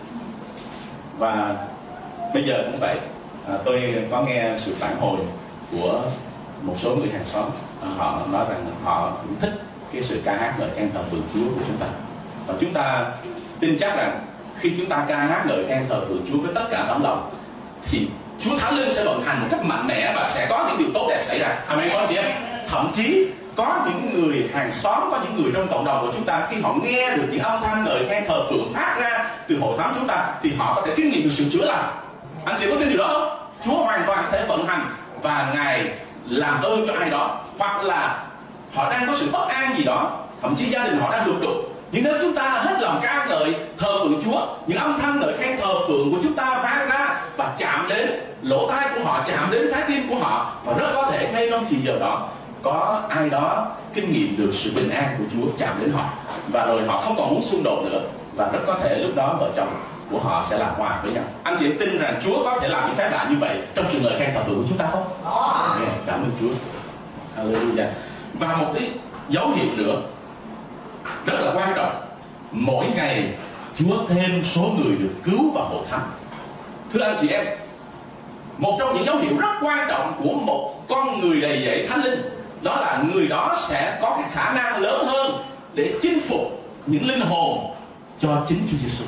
Và bây giờ cũng vậy, uh, tôi có nghe sự phản hồi của một số người hàng xóm, uh, họ nói rằng họ cũng thích cái sự ca hát ngợi khen thờ phượng Chúa của chúng ta, và chúng ta tin chắc rằng khi chúng ta ca hát ngợi khen thờ phượng Chúa với tất cả tấm lòng thì Chúa Thánh Linh sẽ vận hành một cách mạnh mẽ và sẽ có những điều tốt đẹp xảy ra. Amen con chị em. Thậm chí có những người hàng xóm, có những người trong cộng đồng của chúng ta, khi họ nghe được những âm thanh ngợi khen thờ phượng phát ra từ hội thánh chúng ta, thì họ có thể kinh nghiệm được sự chữa lành. Anh chị có tin điều đó không? Chúa hoàn toàn có thể vận hành và Ngài làm ơn cho ai đó, hoặc là họ đang có sự bất an gì đó, thậm chí gia đình họ đang lục đục. Nhưng nếu chúng ta hết lòng ca ngợi thờ phượng Chúa, những âm thanh ngợi khen thờ phượng của chúng ta vang ra và chạm đến lỗ tai của họ, chạm đến trái tim của họ, và rất có thể ngay trong thì giờ đó có ai đó kinh nghiệm được sự bình an của Chúa chạm đến họ, và rồi họ không còn muốn xung đột nữa, và rất có thể lúc đó vợ chồng của họ sẽ làm hòa với nhau. Anh chị tin rằng Chúa có thể làm những phép lạ như vậy trong sự ngợi khen thờ phượng của chúng ta không? Yeah, cảm ơn Chúa. Hallelujah. Và một cái dấu hiệu nữa rất là quan trọng, mỗi ngày Chúa thêm số người được cứu vào hội thánh. Thưa anh chị em, một trong những dấu hiệu rất quan trọng của một con người đầy dẫy Thánh Linh, đó là người đó sẽ có cái khả năng lớn hơn để chinh phục những linh hồn cho chính Chúa Giêsu.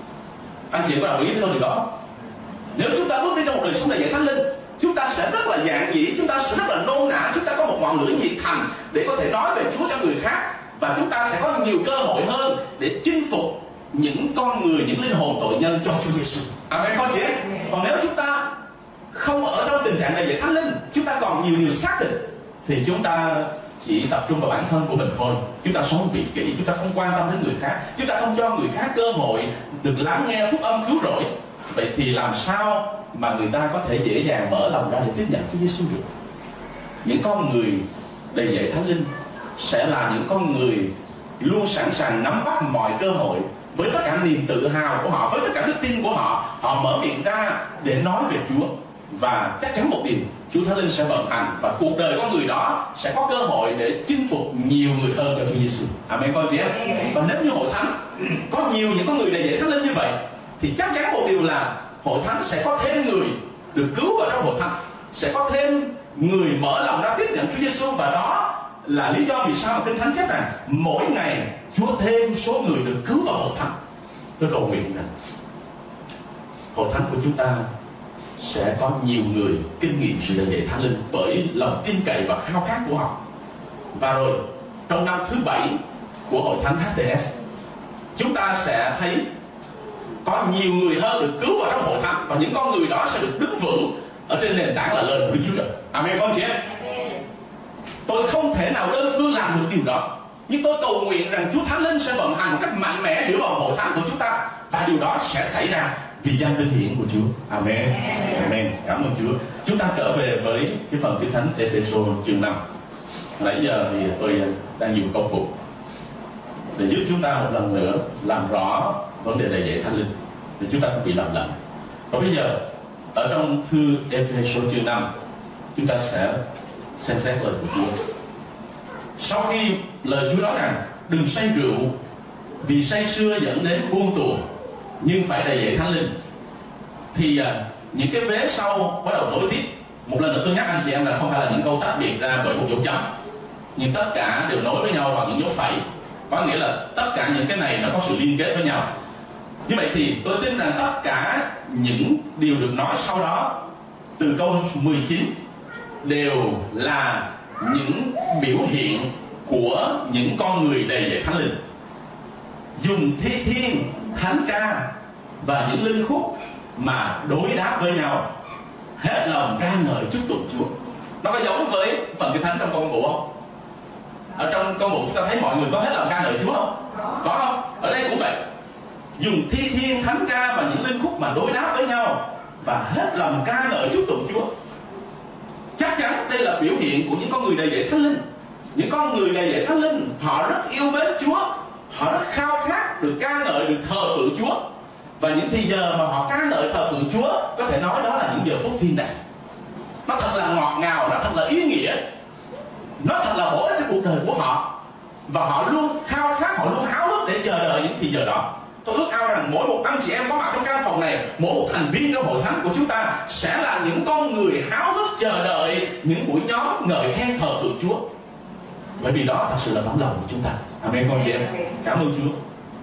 Anh chị có đồng ý với tôi điều đó không? Nếu chúng ta bước đi trong một đời sống đầy dẫy Thánh Linh, chúng ta sẽ rất là dạn dĩ, chúng ta sẽ rất là nôn nã, chúng ta có một ngọn lửa nhiệt thành để có thể nói về Chúa cho người khác, và chúng ta sẽ có nhiều cơ hội hơn để chinh phục những con người, những linh hồn tội nhân cho Chúa Giêsu. Amen con chị em. Còn nếu chúng ta không ở trong tình trạng đầy dẫy Thánh Linh, chúng ta còn nhiều điều xác định, thì chúng ta chỉ tập trung vào bản thân của mình thôi. Chúng ta sống vị kỷ, chúng ta không quan tâm đến người khác, chúng ta không cho người khác cơ hội được lắng nghe phúc âm cứu rỗi. Vậy thì làm sao mà người ta có thể dễ dàng mở lòng ra để tiếp nhận Chúa Giêsu được? Những con người đầy dẫy Thánh Linh sẽ là những con người luôn sẵn sàng nắm bắt mọi cơ hội với tất cả niềm tự hào của họ, với tất cả đức tin của họ, họ mở miệng ra để nói về Chúa. Và chắc chắn một điều, Chúa Thánh Linh sẽ vận hành và cuộc đời con người đó sẽ có cơ hội để chinh phục nhiều người hơn cho Chúa Giêsu. Amen con chị em. Và nếu như hội thánh có nhiều những con người đầy dẫy Thánh Linh như vậy, thì chắc chắn một điều là hội thánh sẽ có thêm người được cứu vào trong hội thánh, sẽ có thêm người mở lòng ra tiếp nhận Chúa Giêsu. Và đó là lý do vì sao Kinh Thánh chép rằng mỗi ngày Chúa thêm số người được cứu vào hội thánh. Tôi cầu nguyện rằng hội thánh của chúng ta sẽ có nhiều người kinh nghiệm sự đầy dẫy Thánh Linh bởi lòng tin cậy và khao khát của họ. Và rồi trong năm thứ bảy của hội thánh hát tê ét, chúng ta sẽ thấy có nhiều người hơn được cứu vào trong hội thánh, và những con người đó sẽ được đứng vững ở trên nền tảng là lời của Đức Chúa Trời. Amen con chị em. Tôi không thể nào đơn phương làm được điều đó, nhưng tôi cầu nguyện rằng Chúa Thánh Linh sẽ vận hành một cách mạnh mẽ giữa vào hội thánh của chúng ta, và điều đó sẽ xảy ra vì danh vinh hiển của Chúa. Amen. Amen. Cảm ơn Chúa. Chúng ta trở về với cái phần Kinh Thánh Ê-phê-sô chương năm. Nãy giờ thì tôi đang dùng công cụ để giúp chúng ta một lần nữa làm rõ vấn đề đầy dẫy Thánh Linh, để chúng ta không bị lầm lẫn. Và bây giờ ở trong thư Ê-phê-sô chương năm, chúng ta sẽ xem xét lời của Chúa. Sau khi lời Chúa nói rằng đừng say rượu vì say sưa dẫn đến buông tuồng, nhưng phải đầy dẫy Thánh Linh, thì à, những cái vế sau bắt đầu nối tiếp. Một lần nữa tôi nhắc anh chị em là không phải là những câu tách biệt ra bởi một dấu chấm, nhưng tất cả đều nối với nhau bằng những dấu phẩy. Có nghĩa là tất cả những cái này nó có sự liên kết với nhau. Như vậy thì tôi tin rằng tất cả những điều được nói sau đó từ câu mười chín đều là những biểu hiện của những con người đầy dẫy Thánh Linh, dùng thi thiên, thánh ca và những linh khúc mà đối đáp với nhau, hết lòng ca ngợi chúc tụng Chúa. Nó có giống với phần Kinh Thánh trong công vụ không? Ở trong công vụ chúng ta thấy mọi người có hết lòng ca ngợi Chúa không? Có không? Ở đây cũng vậy, dùng thi thiên, thánh ca và những linh khúc mà đối đáp với nhau và hết lòng ca ngợi chúc tụng Chúa. Chắc chắn đây là biểu hiện của những con người đầy dẫy Thánh Linh. Những con người đầy dẫy Thánh Linh, họ rất yêu mến Chúa, họ rất khao khát được ca ngợi, được thờ phượng Chúa. Và những thì giờ mà họ ca ngợi thờ phượng Chúa, có thể nói đó là những giờ phút thiên đàng. Nó thật là ngọt ngào, nó thật là ý nghĩa, nó thật là bổ ích cho cuộc đời của họ. Và họ luôn khao khát, họ luôn háo hức để chờ đợi những thì giờ đó. Tôi ước ao rằng mỗi một anh chị em có mặt trong căn phòng này, mỗi một thành viên trong hội thánh của chúng ta sẽ là những con người háo hức chờ đợi những buổi nhóm ngợi khen thờ phượng Chúa. Bởi vì đó thật sự là tấm lòng của chúng ta. Amen con chị em. Cảm ơn Chúa.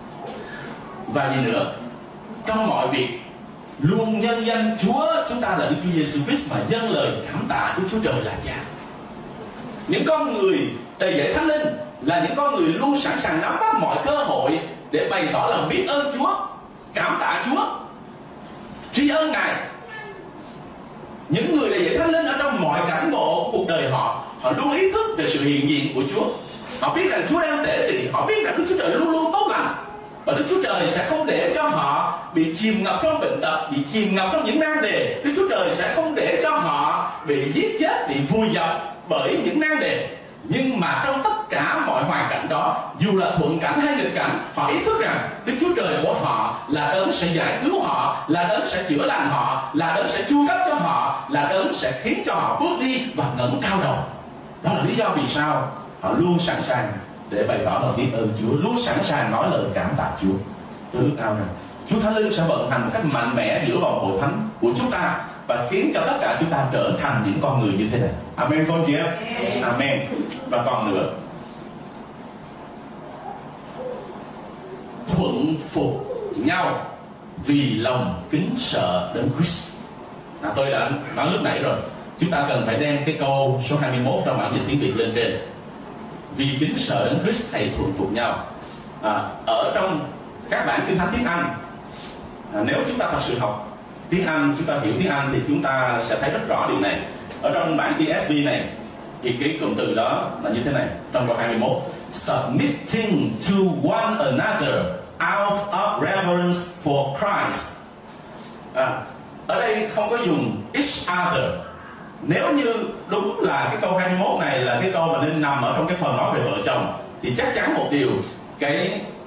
Và gì nữa, trong mọi việc luôn nhân danh Chúa chúng ta là Đức Chúa Giêsu Christ mà dâng lời cảm tạ Đức Chúa Trời là Cha. Những con người đầy dẫy Thánh Linh là những con người luôn sẵn sàng nắm bắt mọi cơ hội để bày tỏ lòng biết ơn Chúa, cảm tạ Chúa, tri ân Ngài. Những người đầy dẫy Thánh Linh ở trong mọi cảnh ngộ của cuộc đời họ, họ luôn ý thức về sự hiện diện của Chúa. Họ biết rằng Chúa đang tể trị, họ biết rằng Đức Chúa Trời luôn luôn tốt lành, và Đức Chúa Trời sẽ không để cho họ bị chìm ngập trong bệnh tật, bị chìm ngập trong những nan đề. Đức Chúa Trời sẽ không để cho họ bị giết chết, bị vùi dập bởi những nan đề. Nhưng mà trong tất cả mọi hoàn cảnh đó, dù là thuận cảnh hay nghịch cảnh, họ ý thức rằng Đức Chúa Trời của họ là đấng sẽ giải cứu họ, là đấng sẽ chữa lành họ, là đấng sẽ chu cấp cho họ, là đấng sẽ khiến cho họ bước đi và ngẩng cao đầu. Đó là lý do vì sao họ luôn sẵn sàng để bày tỏ lòng biết ơn Chúa, luôn sẵn sàng nói lời cảm tạ Chúa. Tôi ước ao rằng Chúa Thánh Linh sẽ vận hành một cách mạnh mẽ giữa vòng hội thánh của chúng ta và khiến cho tất cả chúng ta trở thành những con người như thế này. Amen con chị em. Amen. Và còn nữa, thuận phục nhau vì lòng kính sợ đấng Christ. À, tôi đã nói lúc nãy rồi, chúng ta cần phải đem cái câu số hai mươi mốt trong bản dịch tiếng Việt lên trên. Vì kính sợ đấng Christ hãy thuận phục nhau. À, ở trong các bản Kinh Thánh tiếng Anh, à, nếu chúng ta thật sự học tiếng Anh, chúng ta hiểu tiếng Anh thì chúng ta sẽ thấy rất rõ điều này. Ở trong bản T S B này thì cái cụm từ đó là như thế này, trong câu hai mươi mốt: submitting to one another out of reverence for Christ. À, ở đây không có dùng each other. Nếu như đúng là cái câu hai mươi mốt này là cái câu mà nên nằm ở trong cái phần nói về vợ chồng, thì chắc chắn một điều, cái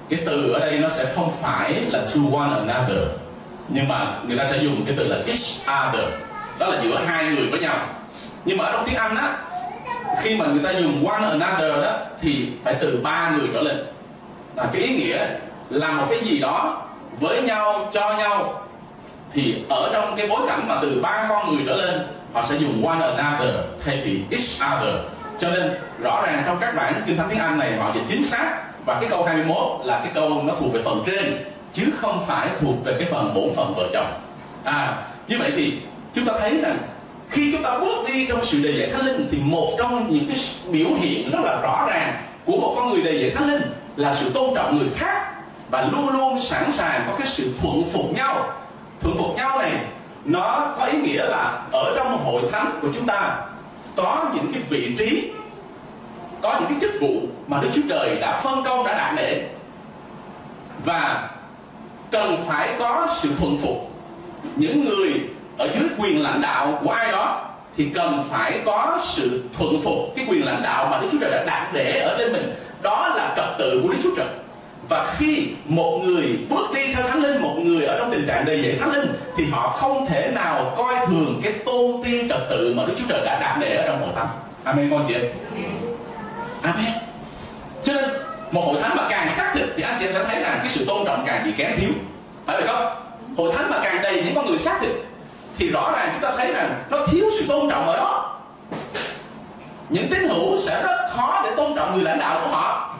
cái từ ở đây nó sẽ không phải là to one another, nhưng mà người ta sẽ dùng cái từ là each other, đó là giữa hai người với nhau. Nhưng mà ở trong tiếng Anh á, khi mà người ta dùng one another đó thì phải từ ba người trở lên. Là cái ý nghĩa là một cái gì đó với nhau, cho nhau, thì ở trong cái bối cảnh mà từ ba con người trở lên, họ sẽ dùng one another thay vì each other. Cho nên rõ ràng trong các bản Kinh Thánh tiếng Anh này họ dịch chính xác, và cái câu hai mươi mốt là cái câu nó thuộc về phần trên chứ không phải thuộc về cái phần bổn phận vợ chồng. À, như vậy thì chúng ta thấy rằng khi chúng ta bước đi trong sự đầy dẫy Thánh Linh thì một trong những cái biểu hiện rất là rõ ràng của một con người đầy dẫy Thánh Linh là sự tôn trọng người khác và luôn luôn sẵn sàng có cái sự thuận phục nhau. Thuận phục nhau này nó có ý nghĩa là ở trong hội thánh của chúng ta có những cái vị trí, có những cái chức vụ mà Đức Chúa Trời đã phân công, đã đặt để, và cần phải có sự thuận phục. Những người ở dưới quyền lãnh đạo của ai đó thì cần phải có sự thuận phục cái quyền lãnh đạo mà Đức Chúa Trời đã đặt để ở trên mình. Đó là trật tự của Đức Chúa Trời. Và khi một người bước đi theo Thánh Linh, một người ở trong tình trạng đầy dẫy Thánh Linh, thì họ không thể nào coi thường cái tôn ti trật tự mà Đức Chúa Trời đã đặt để ở trong hội thánh. Amen con chị em. Amen. Cho nên một hội thánh mà càng xác thịt thì anh chị em sẽ thấy rằng cái sự tôn trọng càng bị kém thiếu, phải vậy không? Hội thánh mà càng đầy những con người xác thịt thì rõ ràng chúng ta thấy rằng nó thiếu sự tôn trọng ở đó. Những tín hữu sẽ rất khó để tôn trọng người lãnh đạo của họ,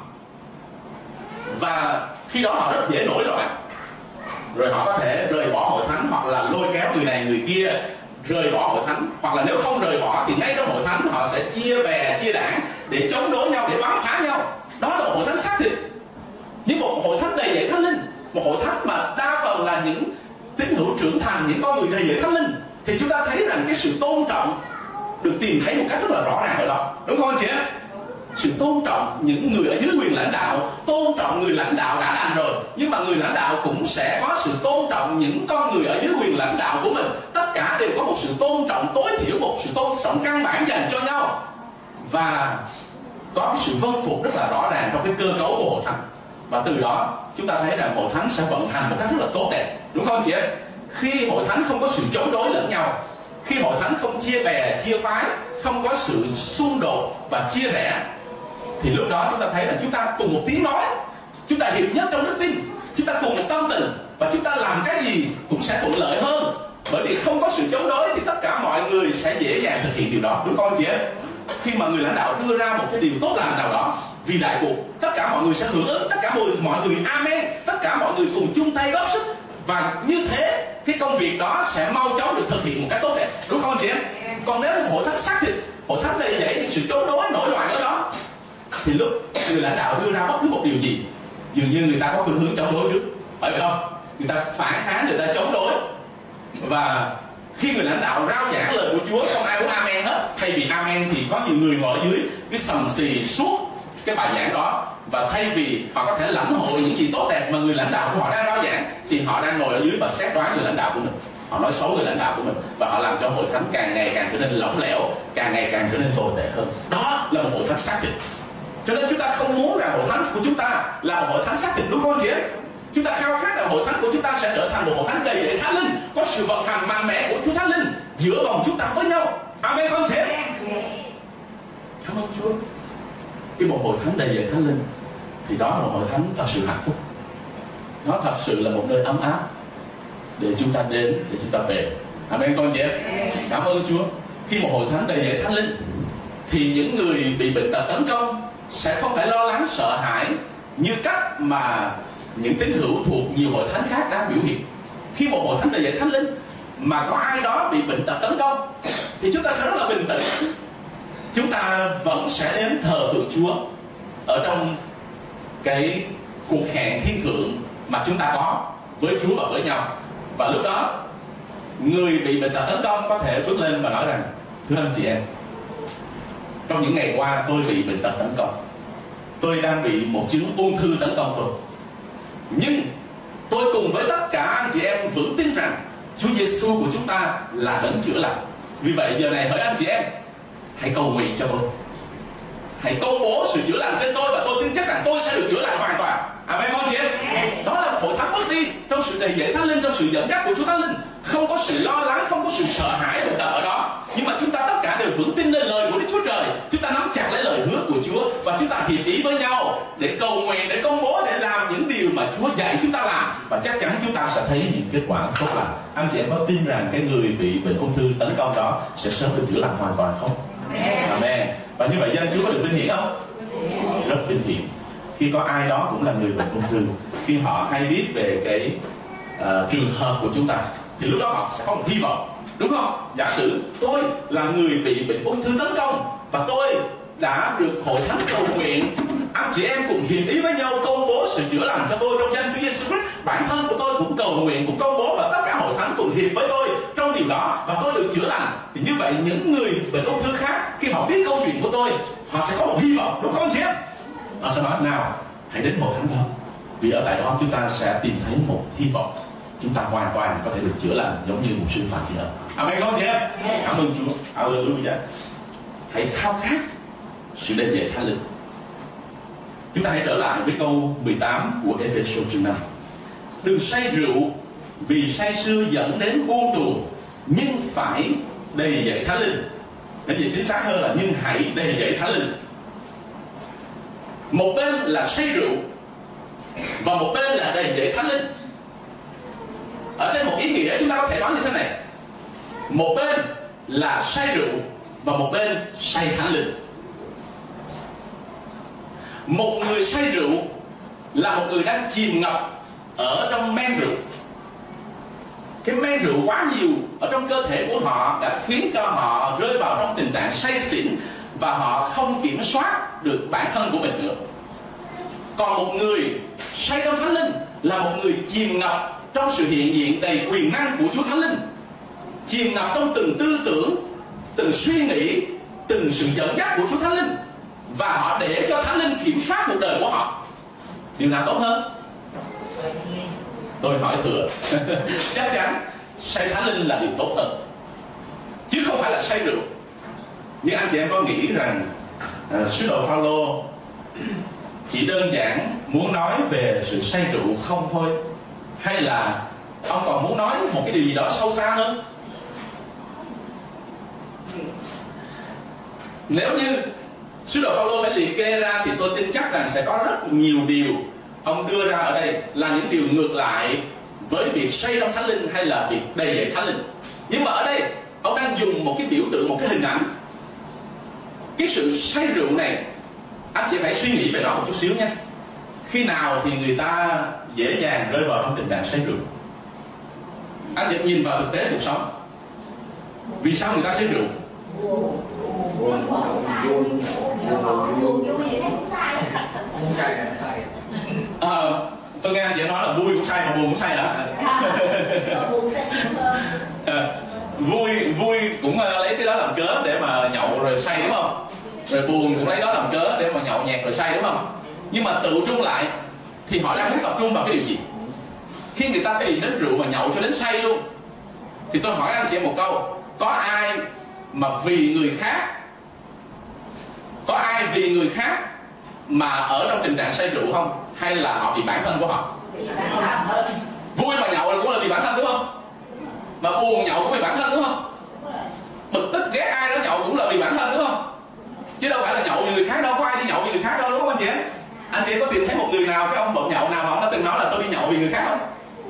và khi đó họ rất dễ nổi loạn, rồi họ có thể rời bỏ hội thánh, hoặc là lôi kéo người này người kia rời bỏ hội thánh, hoặc là nếu không rời bỏ thì ngay trong hội thánh họ sẽ chia bè chia đảng để chống đối nhau, để bắn phá nhau. Đó là một hội thánh xác thịt. Nhưng một hội thánh đầy dẫy Thánh Linh, một hội thánh mà đa phần là những tín hữu trưởng thành, những con người đầy dẫy Thánh Linh, thì chúng ta thấy rằng cái sự tôn trọng được tìm thấy một cách rất là rõ ràng ở đó, đúng không anh chị em? Sự tôn trọng những người ở dưới quyền lãnh đạo, tôn trọng người lãnh đạo đã đành rồi, nhưng mà người lãnh đạo cũng sẽ có sự tôn trọng những con người ở dưới quyền lãnh đạo của mình. Tất cả đều có một sự tôn trọng tối thiểu, một sự tôn trọng căn bản dành cho nhau, và có cái sự vâng phục rất là rõ ràng trong cái cơ cấu của hội thánh. Và từ đó chúng ta thấy rằng hội thánh sẽ vận hành một cách rất là tốt đẹp, đúng không chị em? Khi hội thánh không có sự chống đối lẫn nhau, khi hội thánh không chia bè chia phái, không có sự xung đột và chia rẽ, thì lúc đó chúng ta thấy là chúng ta cùng một tiếng nói, chúng ta hiệp nhất trong đức tin, chúng ta cùng một tâm tình, và chúng ta làm cái gì cũng sẽ thuận lợi hơn. Bởi vì không có sự chống đối thì tất cả mọi người sẽ dễ dàng thực hiện điều đó, đúng không chị em? Khi mà người lãnh đạo đưa ra một cái điều tốt lành nào đó vì đại cuộc, tất cả mọi người sẽ hưởng ứng, tất cả mọi người, mọi người amen, tất cả mọi người cùng chung tay góp sức, và như thế cái công việc đó sẽ mau chóng được thực hiện một cách tốt đẹp, đúng không chị em? Còn nếu hội thánh xác thịt, hội thánh đầy dẫy những sự chống đối nổi loạn ở đó, thì lúc người lãnh đạo đưa ra bất cứ một điều gì, dường như người ta có khuynh hướng chống đối trước, phải không? Người ta phản kháng, người ta chống đối, và khi người lãnh đạo rao giảng lời của Chúa không ai muốn amen hết. Thay vì amen thì có nhiều người ngồi ở dưới cái sầm xì suốt cái bài giảng đó, và thay vì họ có thể lãnh hội những gì tốt đẹp mà người lãnh đạo của họ đang rao giảng, thì họ đang ngồi ở dưới và xét đoán người lãnh đạo của mình, họ nói xấu người lãnh đạo của mình, và họ làm cho hội thánh càng ngày càng trở nên lỏng lẻo, càng ngày càng trở nên tồi tệ hơn. Đó là một hội thánh xác thịt. Cho nên chúng ta không muốn rằng hội thánh của chúng ta là một hội thánh xác thịt, đúng không chị? Chúng ta khao khát rằng hội thánh của chúng ta sẽ trở thành một hội thánh đầy dẫy Thánh Linh, có sự vận hành mạnh mẽ của Chúa Thánh Linh giữa vòng chúng ta với nhau. Amen không chị? Cảm ơn Chúa. Khi một hội thánh đầy dẫy Thánh Linh thì đó là một hội thánh thật sự hạnh phúc. Nó thật sự là một nơi ấm áp để chúng ta đến, để chúng ta về. Amen con chị em. Cảm ơn Chúa. Khi một hội thánh đầy dẫy Thánh Linh thì những người bị bệnh tật tấn công sẽ không phải lo lắng sợ hãi như cách mà những tín hữu thuộc nhiều hội thánh khác đã biểu hiện. Khi một hội thánh đầy dẫy Thánh Linh mà có ai đó bị bệnh tật tấn công thì chúng ta sẽ rất là bình tĩnh. Chúng ta vẫn sẽ đến thờ phượng Chúa ở trong cái cuộc hẹn thiên thượng mà chúng ta có với Chúa và với nhau. Và lúc đó người bị bệnh tật tấn công có thể bước lên và nói rằng: thưa anh chị em, trong những ngày qua tôi bị bệnh tật tấn công, tôi đang bị một chứng ung thư tấn công tôi, nhưng tôi cùng với tất cả anh chị em vững tin rằng Chúa Giêsu của chúng ta là đấng chữa lành. Vì vậy giờ này hỡi anh chị em, hãy cầu nguyện cho tôi, hãy công bố sự chữa lành trên tôi, và tôi tin chắc rằng tôi sẽ được chữa lành hoàn toàn. Amen con chị em. Đó là hội thánh bước đi trong sự đầy dẫy Thánh Linh, trong sự dẫn dắt của Chúa Thánh Linh, không có sự lo lắng, không có sự sợ hãi tồn tại ở đó. Nhưng mà chúng ta tất cả đều vững tin lên lời của Đức Chúa Trời. Chúng ta nắm chặt lấy lời hứa của Chúa và chúng ta hiệp ý với nhau để cầu nguyện, để công bố, để làm những điều mà Chúa dạy chúng ta làm, và chắc chắn chúng ta sẽ thấy những kết quả tốt lành. Anh chị em có tin rằng cái người bị bệnh ung thư tấn công đó sẽ sớm được chữa lành hoàn toàn không? Amen. Và như vậy danh Chúa có được vinh hiển không? Rất vinh hiển. Khi có ai đó cũng là người bệnh ung thư, khi họ hay biết về cái uh, trường hợp của chúng ta, thì lúc đó họ sẽ có một hy vọng, đúng không? Giả sử tôi là người bị bệnh ung thư tấn công và tôi đã được hội thánh cầu nguyện, anh chị em cùng hiệp ý với nhau công bố sự chữa lành cho tôi trong danh Chúa Giêsu Christ. Bản thân của tôi cũng cầu nguyện, cũng công bố, và tất cả hội thánh cùng hiệp với tôi trong điều đó, và tôi được chữa lành. Thì như vậy những người bệnh ung thư khác khi họ biết câu chuyện của tôi, họ sẽ có một hy vọng, đúng không anh chị em? Họ sẽ nói nào hãy đến hội thánh đó, vì ở tại đó chúng ta sẽ tìm thấy một hy vọng, chúng ta hoàn toàn có thể được chữa lành giống như một sư phạm thì ở. Amen không chị em? Cảm ơn Chúa. Hallelujah. Hãy khao khát sự đầy dẫy Thánh Linh. Chúng ta hãy trở lại với câu mười tám của Ê-phê-sô chương năm. Đừng say rượu, vì say sưa dẫn đến buông tuồng, nhưng phải đầy dẫy Thánh Linh. Để gì chính xác hơn là nhưng hãy đầy dẫy Thánh Linh. Một bên là say rượu và một bên là đầy dẫy Thánh Linh. Ở trên một ý nghĩa chúng ta có thể nói như thế này: một bên là say rượu và một bên say Thánh Linh. Một người say rượu là một người đang chìm ngập ở trong men rượu. Cái men rượu quá nhiều ở trong cơ thể của họ đã khiến cho họ rơi vào trong tình trạng say xỉn, và họ không kiểm soát được bản thân của mình nữa. Còn một người say trong Thánh Linh là một người chìm ngập trong sự hiện diện đầy quyền năng của Chúa Thánh Linh, chìm ngập trong từng tư tưởng, từng suy nghĩ, từng sự dẫn dắt của Chúa Thánh Linh, và họ để cho Thánh Linh kiểm soát cuộc đời của họ. Điều nào tốt hơn? Tôi hỏi thừa. Chắc chắn say Thánh Linh là điều tốt hơn, chứ không phải là say rượu. Nhưng anh chị em có nghĩ rằng uh, sứ đồ Phao-lô chỉ đơn giản muốn nói về sự say rượu không thôi, hay là ông còn muốn nói một cái điều gì đó sâu xa hơn? Nếu như sứ đồ Phao-lô phải liệt kê ra thì tôi tin chắc rằng sẽ có rất nhiều điều ông đưa ra ở đây là những điều ngược lại với việc say trong Thánh Linh hay là việc đầy dẫy Thánh Linh. Nhưng mà ở đây ông đang dùng một cái biểu tượng, một cái hình ảnh. Cái sự say rượu này, anh chị hãy suy nghĩ về nó một chút xíu nha. Khi nào thì người ta dễ dàng rơi vào trong tình trạng say rượu? Anh chị nhìn vào thực tế cuộc sống. Vì sao người ta say rượu? À, tôi nghe anh chị nói là vui cũng say mà buồn cũng say hả? À, vui vui cũng lấy cái đó làm cớ để mà nhậu rồi say, đúng không? Rồi buồn cũng lấy đó làm cớ để mà nhậu nhẹt rồi say, đúng không? Nhưng mà tự trung lại thì họ đang muốn tập trung vào cái điều gì? Khi người ta tìm đến rượu mà nhậu cho đến say luôn, thì tôi hỏi anh chị một câu: có ai mà vì người khác, có ai vì người khác mà ở trong tình trạng say rượu không? Hay là họ vì bản thân của họ? Vui mà nhậu là cũng là vì bản thân, đúng không? Mà buồn nhậu cũng vì bản thân, đúng không? Bực tức ghét ai đó nhậu cũng là vì bản thân, đúng không? Chứ đâu phải là nhậu vì người khác đâu, có ai đi nhậu vì người khác đâu, đúng không anh chị? Anh chị có tìm thấy một người nào, cái ông bận nhậu nào mà ông đã từng nói là tôi đi nhậu vì người khác không?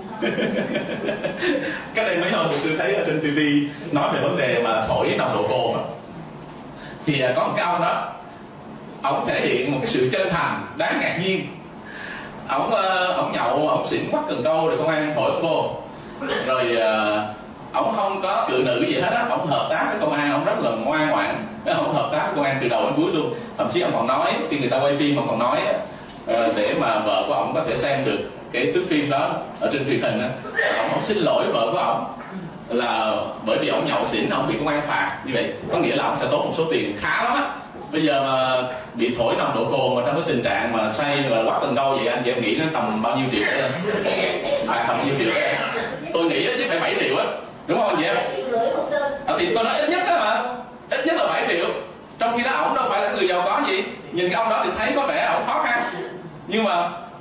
Cách đây mấy hôm một sư thấy ở trên ti vi nói về vấn đề mà thổi nồng độ cồn đó. Thì có một cái ông đó, ông thể hiện một cái sự chân thành đáng ngạc nhiên. Ông ông nhậu, ông xỉn quắc cần câu rồi công an thổi vô, rồi ông không có cự nữ gì hết á, ông hợp tác với công an, ông rất là ngoan ngoãn, ông hợp tác với công an từ đầu đến cuối luôn. Thậm chí ông còn nói khi người ta quay phim, ông còn nói để mà vợ của ông có thể xem được cái thước phim đó ở trên truyền hình á, ông, ông xin lỗi vợ của ông là bởi vì ông nhậu xỉn, ông bị công an phạt như vậy, có nghĩa là ông sẽ tốn một số tiền khá lắm á. Bây giờ mà bị thổi nồng độ cồn mà trong cái tình trạng mà say và quát cần câu vậy, anh chị em nghĩ nó tầm bao nhiêu triệu đấy? Phạt tầm bao nhiêu triệu? Tôi nghĩ chứ phải bảy triệu á, đúng không anh chị em? À, thì tôi nói ít nhất đó mà, ít nhất là bảy triệu. Trong khi đó ổng đâu phải là người giàu có gì. Nhìn cái ông đó thì thấy có vẻ ổng khó khăn, nhưng mà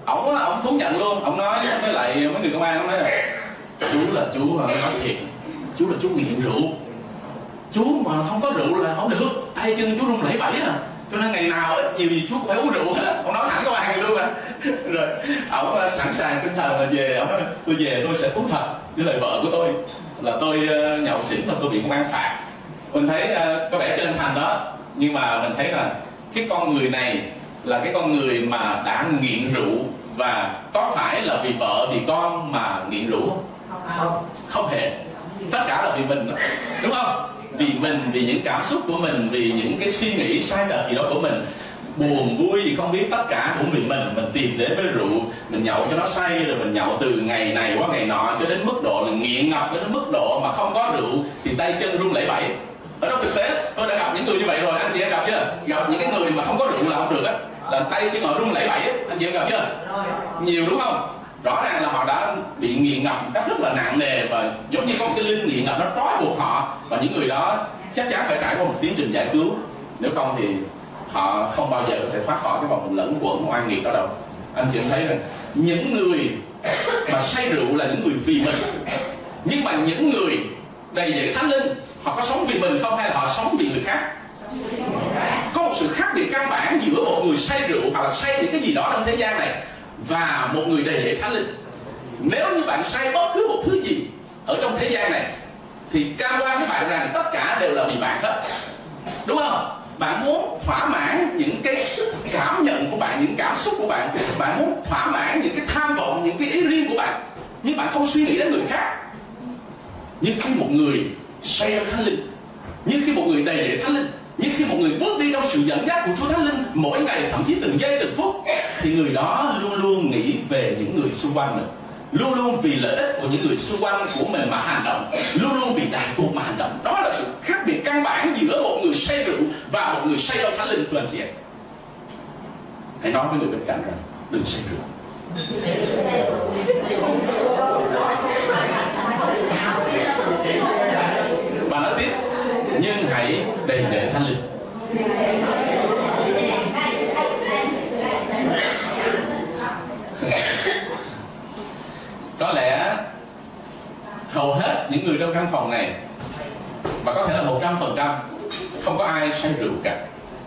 ổng ổng thú nhận luôn. Ổng nói với lại mấy người công an, ổng nói là chú là chú nói thiệt, chú là chú nghiện rượu, chú mà không có rượu là không được, tay chân chú run lẩy bẩy à, cho nên ngày nào ít nhiều gì chú cũng phải uống rượu hết á. Ông nói thẳng công an này luôn à. Rồi ổng sẵn sàng tinh thần là về, ổng nói tôi về tôi sẽ thú thật với lời vợ của tôi là tôi nhậu xỉn là tôi bị công an phạt. Mình thấy uh, có vẻ chân thành đó, nhưng mà mình thấy là cái con người này là cái con người mà đã nghiện rượu. Và có phải là vì vợ vì con mà nghiện rượu không? Không, không hề. Tất cả là vì mình đó, đúng không? Vì mình, vì những cảm xúc của mình, vì những cái suy nghĩ sai lệch gì đó của mình, buồn vui gì không biết, tất cả cũng vì mình. Mình tìm đến với rượu, mình nhậu cho nó say, rồi mình nhậu từ ngày này qua ngày nọ cho đến mức độ là nghiện ngập, cho đến mức độ mà không có rượu thì tay chân run lẩy bẩy. Ở trong thực tế tôi đã gặp những người như vậy rồi, anh chị em gặp chưa? Gặp những cái người mà không có rượu là không được á, là tay chân họ run lẩy bẩy, anh chị em gặp chưa? Nhiều đúng không? Rõ ràng là họ đã bị nghiện ngập một cách rất là nặng nề, và giống như có một cái linh nghiện ngập nó trói buộc họ, và những người đó chắc chắn phải trải qua một tiến trình giải cứu, nếu không thì họ không bao giờ có thể thoát khỏi cái vòng lẫn quẩn oan nghiệt đó đâu. Anh chị em thấy rằng những người mà say rượu là những người vì mình, nhưng mà những người đầy dẫy Thánh Linh, họ có sống vì mình không, hay là họ sống vì người khác? Có một sự khác biệt căn bản giữa một người say rượu hoặc là say những cái gì đó trong thế gian này và một người đầy dẫy Thánh Linh. Nếu như bạn say bất cứ một thứ gì ở trong thế gian này thì cam đoan với bạn rằng tất cả đều là vì bạn hết, đúng không? Bạn muốn thỏa mãn những cái cảm nhận của bạn, những cảm xúc của bạn, bạn muốn thỏa mãn những cái tham vọng, những cái ý riêng của bạn, nhưng bạn không suy nghĩ đến người khác. Nhưng khi một người say trong Thánh Linh, nhưng khi một người đầy dẫy Thánh Linh, nhưng khi một người bước đi trong sự dẫn dắt của Chúa Thánh Linh mỗi ngày, thậm chí từng giây từng phút, thì người đó luôn luôn nghĩ về những người xung quanh mình, luôn luôn vì lợi ích của những người xung quanh của mình mà hành động, luôn luôn vì đại cuộc mà hành động. Đó là sự khác biệt căn bản giữa một người say rượu và một người say trong Thánh Linh, thưa anh chị em. Hãy nói với người bên cạnh rằng đừng say rượu. Bà nói tiếp, nhưng hãy đầy dẫy Thánh Linh. Có lẽ hầu hết những người trong căn phòng này, và có thể là một trăm phần trăm, không có ai say rượu cả.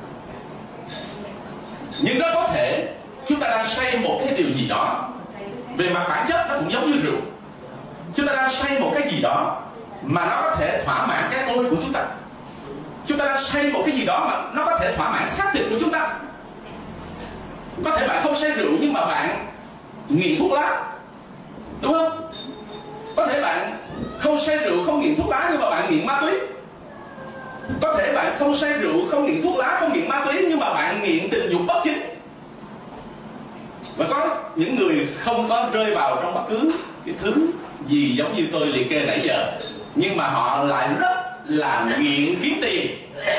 Nhưng rất có thể chúng ta đang say một cái điều gì đó, về mặt bản chất nó cũng giống như rượu. Chúng ta đang say một cái gì đó mà nó có thể thỏa mãn cái tôi của chúng ta. Chúng ta đang say một cái gì đó mà nó có thể thỏa mãn xác thịt của chúng ta. Có thể bạn không say rượu nhưng mà bạn nghiện thuốc lá, đúng không? Có thể bạn không say rượu, không nghiện thuốc lá, nhưng mà bạn nghiện ma túy. Có thể bạn không say rượu, không nghiện thuốc lá, không nghiện ma túy, nhưng mà bạn nghiện tình dục bất chính. Và có những người không có rơi vào trong bất cứ cái thứ gì giống như tôi liệt kê nãy giờ, nhưng mà họ lại rất là nghiện kiếm tiền.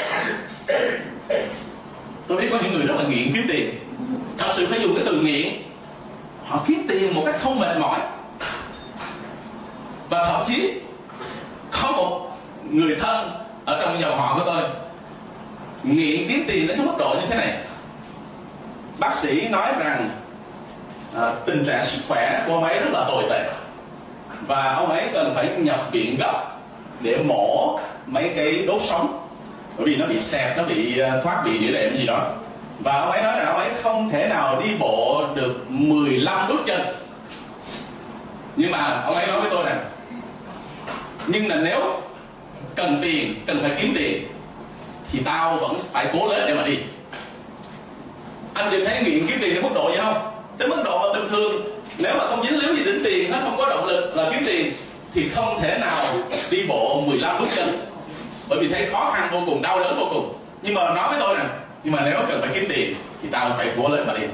Tôi biết có những người rất là nghiện kiếm tiền, thật sự phải dùng cái từ nghiện. Họ kiếm tiền một cách không mệt mỏi. Và thậm chí có một người thân ở trong dòng họ của tôi nghiện kiếm tiền đến mức độ như thế này. Bác sĩ nói rằng à, tình trạng sức khỏe của ông ấy rất là tồi tệ, và ông ấy cần phải nhập viện gấp để mổ mấy cái đốt sống, bởi vì nó bị xẹp, nó bị thoát vị đĩa đệm gì đó. Và ông ấy nói rằng ông ấy không thể nào đi bộ được mười lăm bước chân. Nhưng mà ông ấy nói với tôi rằng, nhưng là nếu cần tiền, cần phải kiếm tiền, thì tao vẫn phải cố lên để mà đi. Anh chị thấy nghiện kiếm tiền đến mức độ vậy không? Đến mức độ mà bình thường nếu mà không dính líu gì đến tiền, nó không có động lực là kiếm tiền, thì không thể nào đi bộ mười lăm bước chân, bởi vì thấy khó khăn vô cùng, đau đớn vô cùng. Nhưng mà nói với tôi rằng, nhưng mà nếu cần phải kiếm tiền thì tao phải cố lên mà đi.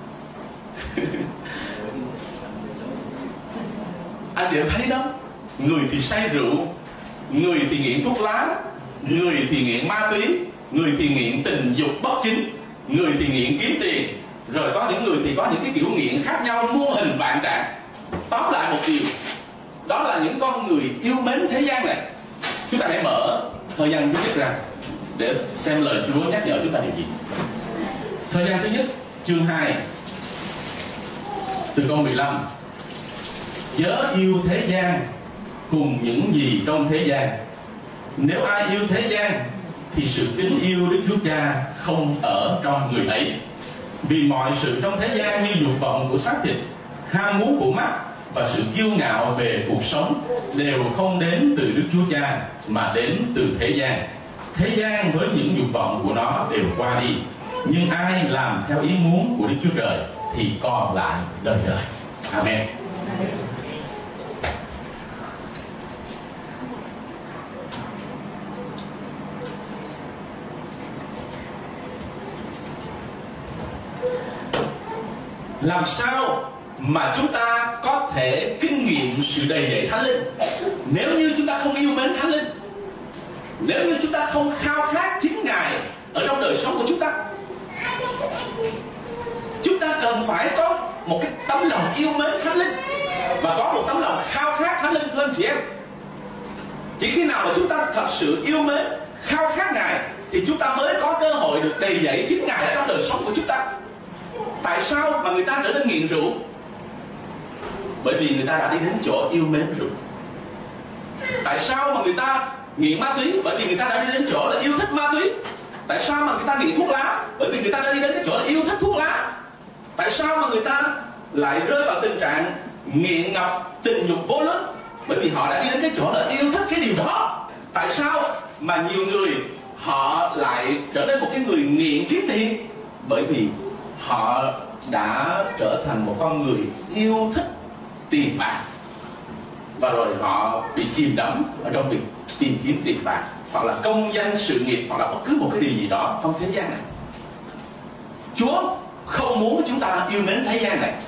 Anh chị thấy đó, người thì say rượu, người thì nghiện thuốc lá, người thì nghiện ma túy, người thì nghiện tình dục bất chính, người thì nghiện kiếm tiền. Rồi có những người thì có những cái kiểu nghiện khác nhau, muôn hình vạn trạng. Tóm lại một điều, đó là những con người yêu mến thế gian này. Chúng ta hãy mở thời gian thứ nhất ra để xem lời Chúa nhắc nhở chúng ta điều gì. Thời gian thứ nhất, chương hai, từ câu mười lăm. Chớ yêu thế gian cùng những gì trong thế gian. Nếu ai yêu thế gian thì sự kính yêu Đức Chúa Cha không ở trong người ấy. Vì mọi sự trong thế gian như dục vọng của xác thịt, ham muốn của mắt và sự kiêu ngạo về cuộc sống đều không đến từ Đức Chúa Cha mà đến từ thế gian. Thế gian với những dục vọng của nó đều qua đi, nhưng ai làm theo ý muốn của Đức Chúa Trời thì còn lại đời đời. Amen. Làm sao mà chúng ta có thể kinh nghiệm sự đầy dẫy Thánh Linh nếu như chúng ta không yêu mến Thánh Linh, nếu như chúng ta không khao khát chính Ngài ở trong đời sống của chúng ta? Chúng ta cần phải có một cái tấm lòng yêu mến Thánh Linh và có một tấm lòng khao khát Thánh Linh, thưa anh chị em. Chỉ khi nào mà chúng ta thật sự yêu mến, khao khát Ngài thì chúng ta mới có cơ hội được đầy dẫy chính Ngài ở trong đời sống của chúng ta. Tại sao mà người ta trở nên nghiện rượu? Bởi vì người ta đã đi đến chỗ yêu mến rượu. Tại sao mà người ta nghiện ma túy? Bởi vì người ta đã đi đến chỗ là yêu thích ma túy. Tại sao mà người ta nghiện thuốc lá? Bởi vì người ta đã đi đến cái chỗ là yêu thích thuốc lá. Tại sao mà người ta lại rơi vào tình trạng nghiện ngập tình dục vô lích? Bởi vì họ đã đi đến cái chỗ là yêu thích cái điều đó. Tại sao mà nhiều người họ lại trở nên một cái người nghiện kiếm tiền? Bởi vì họ đã trở thành một con người yêu thích tiền bạc, và rồi họ bị chìm đắm ở trong việc tìm kiếm tiền bạc, hoặc là công danh sự nghiệp, hoặc là bất cứ một cái điều gì đó trong thế gian này. Chúa không muốn chúng ta yêu mến thế gian này.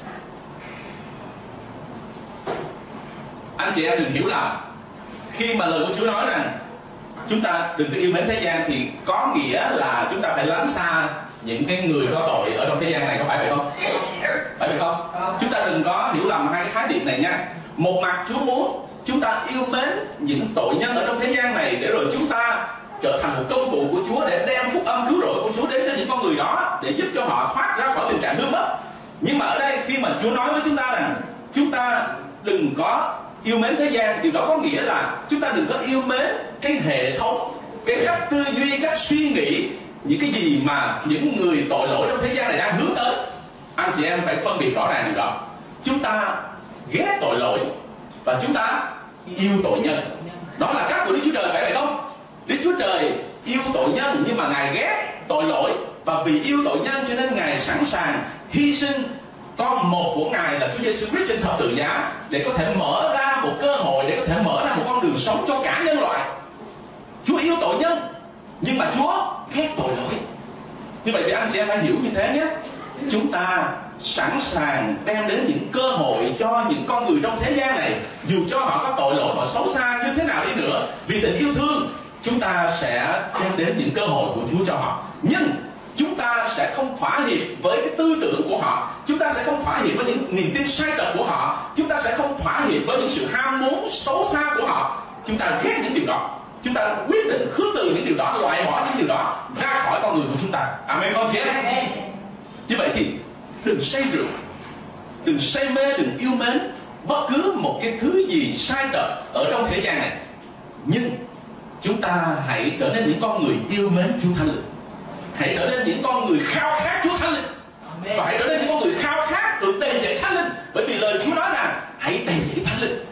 Anh chị em đừng hiểu lầm, khi mà lời của Chúa nói rằng chúng ta đừng có yêu mến thế gian thì có nghĩa là chúng ta phải lánh xa những cái người có tội ở trong thế gian này, có phải vậy không? Phải vậy không? Chúng ta đừng có hiểu lầm hai cái khái niệm này nha. Một mặt Chúa muốn chúng ta yêu mến những tội nhân ở trong thế gian này, để rồi chúng ta trở thành một công cụ của Chúa để đem phúc âm cứu rỗi của Chúa đến cho những con người đó, để giúp cho họ thoát ra khỏi tình trạng hư mất. Nhưng mà ở đây khi mà Chúa nói với chúng ta rằng chúng ta đừng có yêu mến thế gian, điều đó có nghĩa là chúng ta đừng có yêu mến cái hệ thống, cái cách tư duy, cách suy nghĩ, những cái gì mà những người tội lỗi trong thế gian này đang hướng tới. Anh chị em phải phân biệt rõ ràng điều đó. Chúng ta ghét tội lỗi và chúng ta yêu tội nhân. Đó là cách của Đức Chúa Trời, phải vậy không? Đức Chúa Trời yêu tội nhân, nhưng mà Ngài ghét tội lỗi. Và vì yêu tội nhân cho nên Ngài sẵn sàng hy sinh con một của Ngài là Chúa Giêsu Christ trên thập tự giá, để có thể mở ra một cơ hội, để có thể mở ra một con đường sống cho cả nhân loại. Chúa yêu tội nhân, nhưng mà Chúa ghét tội lỗi. Như vậy thì anh chị em phải hiểu như thế nhé. Chúng ta sẵn sàng đem đến những cơ hội cho những con người trong thế gian này, dù cho họ có tội lỗi, họ xấu xa như thế nào đi nữa, vì tình yêu thương chúng ta sẽ đem đến những cơ hội của Chúa cho họ. Nhưng chúng ta sẽ không thỏa hiệp với cái tư tưởng của họ, chúng ta sẽ không thỏa hiệp với những niềm tin sai trật của họ, chúng ta sẽ không thỏa hiệp với những sự ham muốn xấu xa của họ. Chúng ta ghét những điều đó, chúng ta quyết định khước từ những điều đó, loại bỏ những điều đó ra khỏi con người của chúng ta. Amen không chị em? Như vậy thì đừng say rượu, đừng say mê, đừng yêu mến bất cứ một cái thứ gì sai trật ở trong thế gian này. Nhưng chúng ta hãy trở nên những con người yêu mến Chúa Thánh Linh. Hãy trở nên những con người khao khát Chúa Thánh Linh. Và hãy trở nên những con người khao khát được đầy dẫy Thánh Linh. Bởi vì lời Chúa nói rằng hãy đầy dẫy Thánh Linh.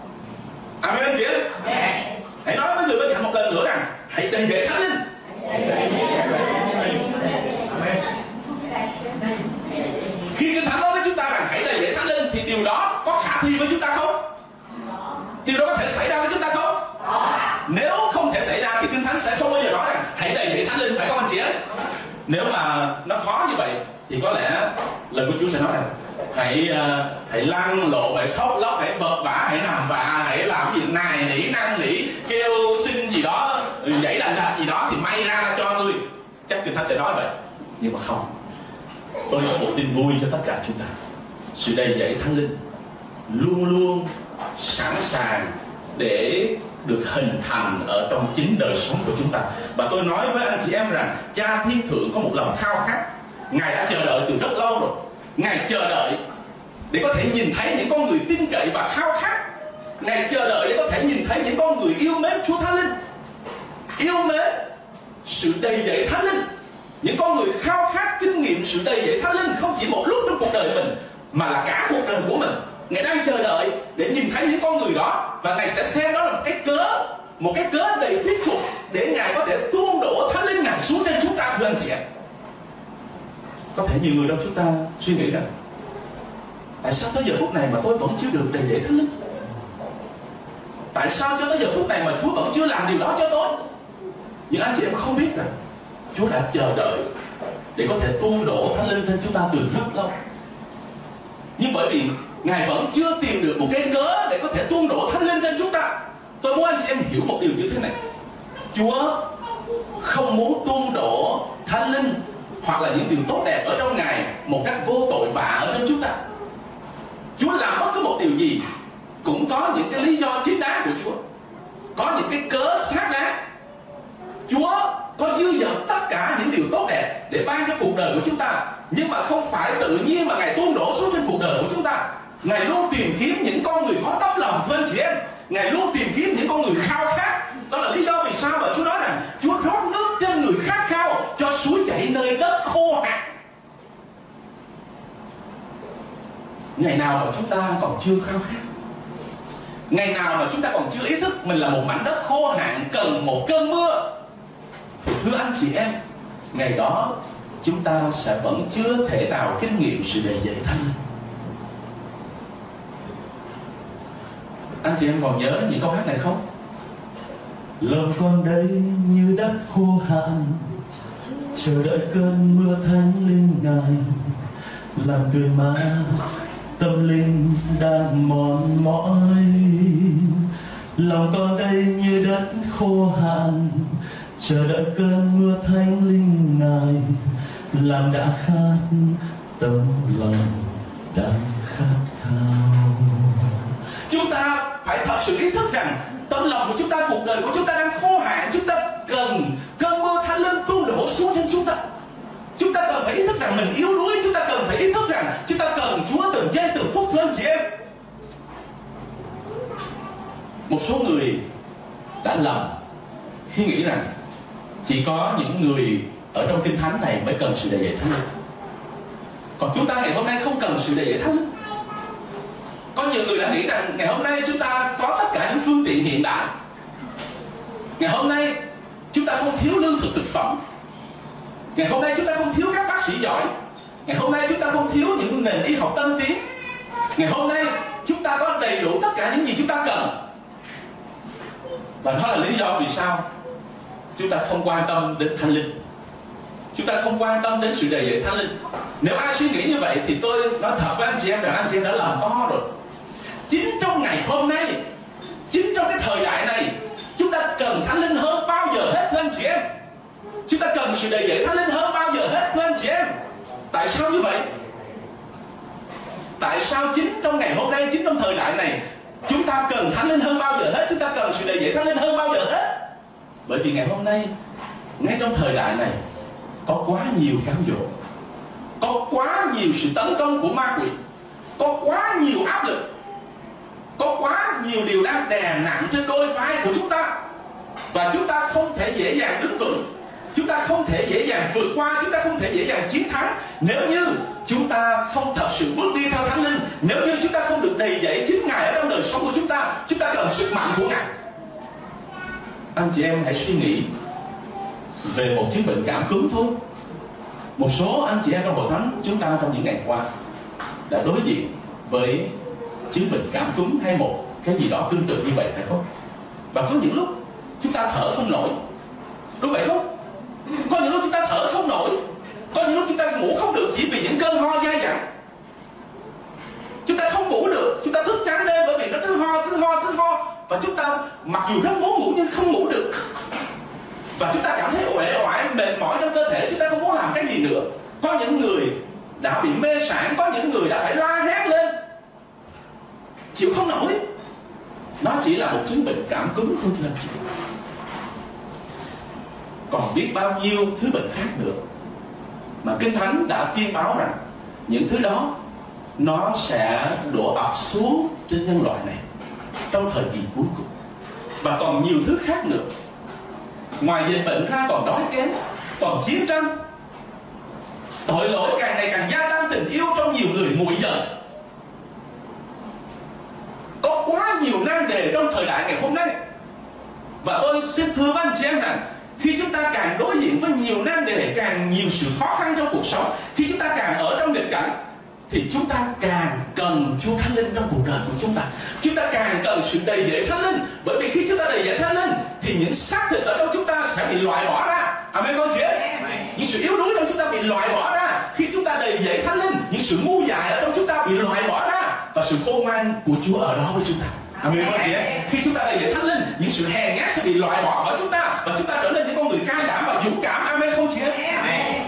Amen anh chị em? Hãy nói với người bên cạnh một lần nữa rằng hãy đầy dẫy Thánh Linh. Khi Kinh Thánh nói với chúng ta rằng hãy đầy dẫy Thánh Linh thì điều đó có khả thi với chúng ta không? Điều đó có thể xảy ra với chúng ta không? Nếu không thể xảy ra thì Kinh Thánh sẽ không bao giờ nói rằng hãy đầy dẫy Thánh Linh, phải không anh chị em? Nếu mà nó khó như vậy thì có lẽ lời của Chúa sẽ nói rằng hãy uh, hãy lăn lộn, hãy khóc lóc, hãy vật vã, hãy nằm vạ, hãy làm gì nài nỉ năn nỉ, kêu xin gì đó, dãy đành đạch gì đó thì may ra cho ngươi. Chắc Kinh Thánh sẽ nói vậy. Nhưng mà không. Tôi có một tin vui cho tất cả chúng ta. Sự đầy dẫy Thánh Linh luôn luôn sẵn sàng để được hình thành ở trong chính đời sống của chúng ta. Và tôi nói với anh chị em rằng Cha Thiên Thượng có một lòng khao khát. Ngài đã chờ đợi từ rất lâu rồi. Ngài chờ đợi để có thể nhìn thấy những con người tin cậy và khao khát. Ngài chờ đợi để có thể nhìn thấy những con người yêu mến Chúa Thánh Linh, yêu mến sự đầy dẫy Thánh Linh, những con người khao khát kinh nghiệm sự đầy dẫy Thánh Linh không chỉ một lúc trong cuộc đời mình mà là cả cuộc đời của mình. Ngài đang chờ đợi để nhìn thấy những con người đó, và Ngài sẽ xem đó là một cái cớ, một cái cớ đầy thuyết phục để Ngài có thể tuôn đổ Thánh Linh Ngài xuống trên chúng ta, thưa anh chị em. Có thể nhiều người trong chúng ta suy nghĩ rằng tại sao tới giờ phút này mà tôi vẫn chưa được đầy dẫy Thánh Linh? Tại sao cho tới giờ phút này mà Chúa vẫn chưa làm điều đó cho tôi? Nhưng anh chị em không biết rằng Chúa đã chờ đợi để có thể tuôn đổ Thánh Linh trên chúng ta từ rất lâu. Nhưng bởi vì Ngài vẫn chưa tìm được một cái cớ để có thể tuôn đổ Thánh Linh trên chúng ta. Tôi muốn anh chị em hiểu một điều như thế này: Chúa không muốn tuôn đổ Thánh Linh hoặc là những điều tốt đẹp ở trong Ngài một cách vô tội vạ ở trong chúng ta. Chúa làm bất cứ một điều gì cũng có những cái lý do chính đáng của Chúa, có những cái cớ xác đáng. Chúa có dư dật tất cả những điều tốt đẹp để ban cho cuộc đời của chúng ta, nhưng mà không phải tự nhiên mà Ngài tuôn đổ xuống trên cuộc đời của chúng ta. Ngài luôn tìm kiếm những con người có tấm lòng, thưa anh chị em. Ngài luôn tìm kiếm những con người khao khát. Đó là lý do vì sao mà Chúa nói rằng Chúa rót nước trên người khát khao, cho suối chảy nơi đất khô hạn. Ngày nào mà chúng ta còn chưa khao khát, ngày nào mà chúng ta còn chưa ý thức mình là một mảnh đất khô hạn cần một cơn mưa, thì thưa anh chị em, ngày đó chúng ta sẽ vẫn chưa thể nào kinh nghiệm sự đầy dẫy Thánh Linh. Anh chị em còn nhớ những câu hát này không? Lòng con đây như đất khô hạn, chờ đợi cơn mưa Thánh Linh Ngài làm tươi mát tâm linh đang mòn mỏi. Lòng con đây như đất khô hạn, chờ đợi cơn mưa Thánh Linh Ngài làm đã khát tâm lòng đang khát khao. Chúng ta phải thật sự ý thức rằng tâm lòng của chúng ta, cuộc đời của chúng ta đang khô hạn. Chúng ta cần cơn mưa Thánh Linh tuôn đổ xuống trên chúng ta. Chúng ta cần phải ý thức rằng mình yếu đuối. Chúng ta cần phải ý thức rằng chúng ta cần Chúa từng giây từng phút, thưa anh chị em. Một số người đã lầm khi nghĩ rằng chỉ có những người ở trong Kinh Thánh này mới cần sự đầy dẫy Thánh Linh, còn chúng ta ngày hôm nay không cần sự đầy dẫy Thánh Linh. Có nhiều người đã nghĩ rằng ngày hôm nay chúng ta có tất cả những phương tiện hiện đại, ngày hôm nay chúng ta không thiếu lương thực thực phẩm, ngày hôm nay chúng ta không thiếu các bác sĩ giỏi, ngày hôm nay chúng ta không thiếu những nền y học tân tiến, ngày hôm nay chúng ta có đầy đủ tất cả những gì chúng ta cần. Và đó là lý do vì sao chúng ta không quan tâm đến Thánh Linh, chúng ta không quan tâm đến sự đầy dẫy Thánh Linh. Nếu ai suy nghĩ như vậy thì tôi nói thật với anh chị em rằng anh chị em đã làm to rồi. Chính trong ngày hôm nay, chính trong cái thời đại này, chúng ta cần Thánh Linh hơn bao giờ hết, thưa anh chị em. Chúng ta cần sự đầy dẫy Thánh Linh hơn bao giờ hết, thưa anh chị em. Tại sao như vậy? Tại sao chính trong ngày hôm nay, chính trong thời đại này, chúng ta cần Thánh Linh hơn bao giờ hết, chúng ta cần sự đầy dẫy Thánh Linh hơn bao giờ hết? Bởi vì ngày hôm nay, ngay trong thời đại này, có quá nhiều cám dỗ, có quá nhiều sự tấn công của ma quỷ, có quá nhiều áp lực, có quá nhiều điều đang đè nặng trên đôi vai của chúng ta, và chúng ta không thể dễ dàng đứng vững, chúng ta không thể dễ dàng vượt qua, chúng ta không thể dễ dàng chiến thắng nếu như chúng ta không thật sự bước đi theo Thánh Linh, nếu như chúng ta không được đầy dẫy chính Ngài ở trong đời sống của chúng ta. Chúng ta cần sức mạnh của Ngài. Anh chị em hãy suy nghĩ về một chứng bệnh cảm cúm thôi. Một số anh chị em trong hội thánh chúng ta trong những ngày qua đã đối diện với chứng bệnh cảm cúm hay một cái gì đó tương tự như vậy, phải không? Và có những lúc chúng ta thở không nổi, đúng vậy không? Có những lúc chúng ta thở không nổi, có những lúc chúng ta ngủ không được chỉ vì những cơn ho dai dẳng. Chúng ta không ngủ được, chúng ta thức trắng đêm bởi vì nó cứ ho, cứ ho, cứ ho, và chúng ta mặc dù rất muốn ngủ nhưng không ngủ được, và chúng ta cảm thấy uể oải, mệt mỏi trong cơ thể, chúng ta không muốn làm cái gì nữa. Có những người đã bị mê sản, có những người đã phải la hét lên, chịu không nổi. Nó chỉ là một chứng bệnh cảm cúm thôi, thưa anh chị. Còn biết bao nhiêu thứ bệnh khác nữa mà Kinh Thánh đã tiên báo rằng những thứ đó nó sẽ đổ ập xuống trên nhân loại này trong thời kỳ cuối cùng, và còn nhiều thứ khác nữa. Ngoài dịch bệnh ra còn đói kém, còn chiến tranh, tội lỗi càng ngày càng gia tăng, tình yêu trong nhiều người nguội dần. Có quá nhiều nan đề trong thời đại ngày hôm nay. Và tôi xin thưa với anh chị em rằng, khi chúng ta càng đối diện với nhiều nan đề, càng nhiều sự khó khăn trong cuộc sống, khi chúng ta càng ở trong nghịch cảnh, thì chúng ta càng cần Chúa Thánh Linh trong cuộc đời của chúng ta. Chúng ta càng cần sự đầy dẫy Thánh Linh. Bởi vì khi chúng ta đầy dẫy Thánh Linh thì những xác thịt ở trong chúng ta sẽ bị loại bỏ ra. Amen con chị em. Những sự yếu đuối trong chúng ta bị loại bỏ ra. Khi chúng ta đầy dẫy Thánh Linh, những sự ngu dại ở trong chúng ta bị loại bỏ ra, và sự khôn ngoan của Chúa ở đó với chúng ta. Amen con chị em. Khi chúng ta đầy dẫy Thánh Linh, những sự hèn nhát sẽ bị loại bỏ khỏi chúng ta, và chúng ta trở nên những con người can đảm và dũng cảm. Amen không chị em.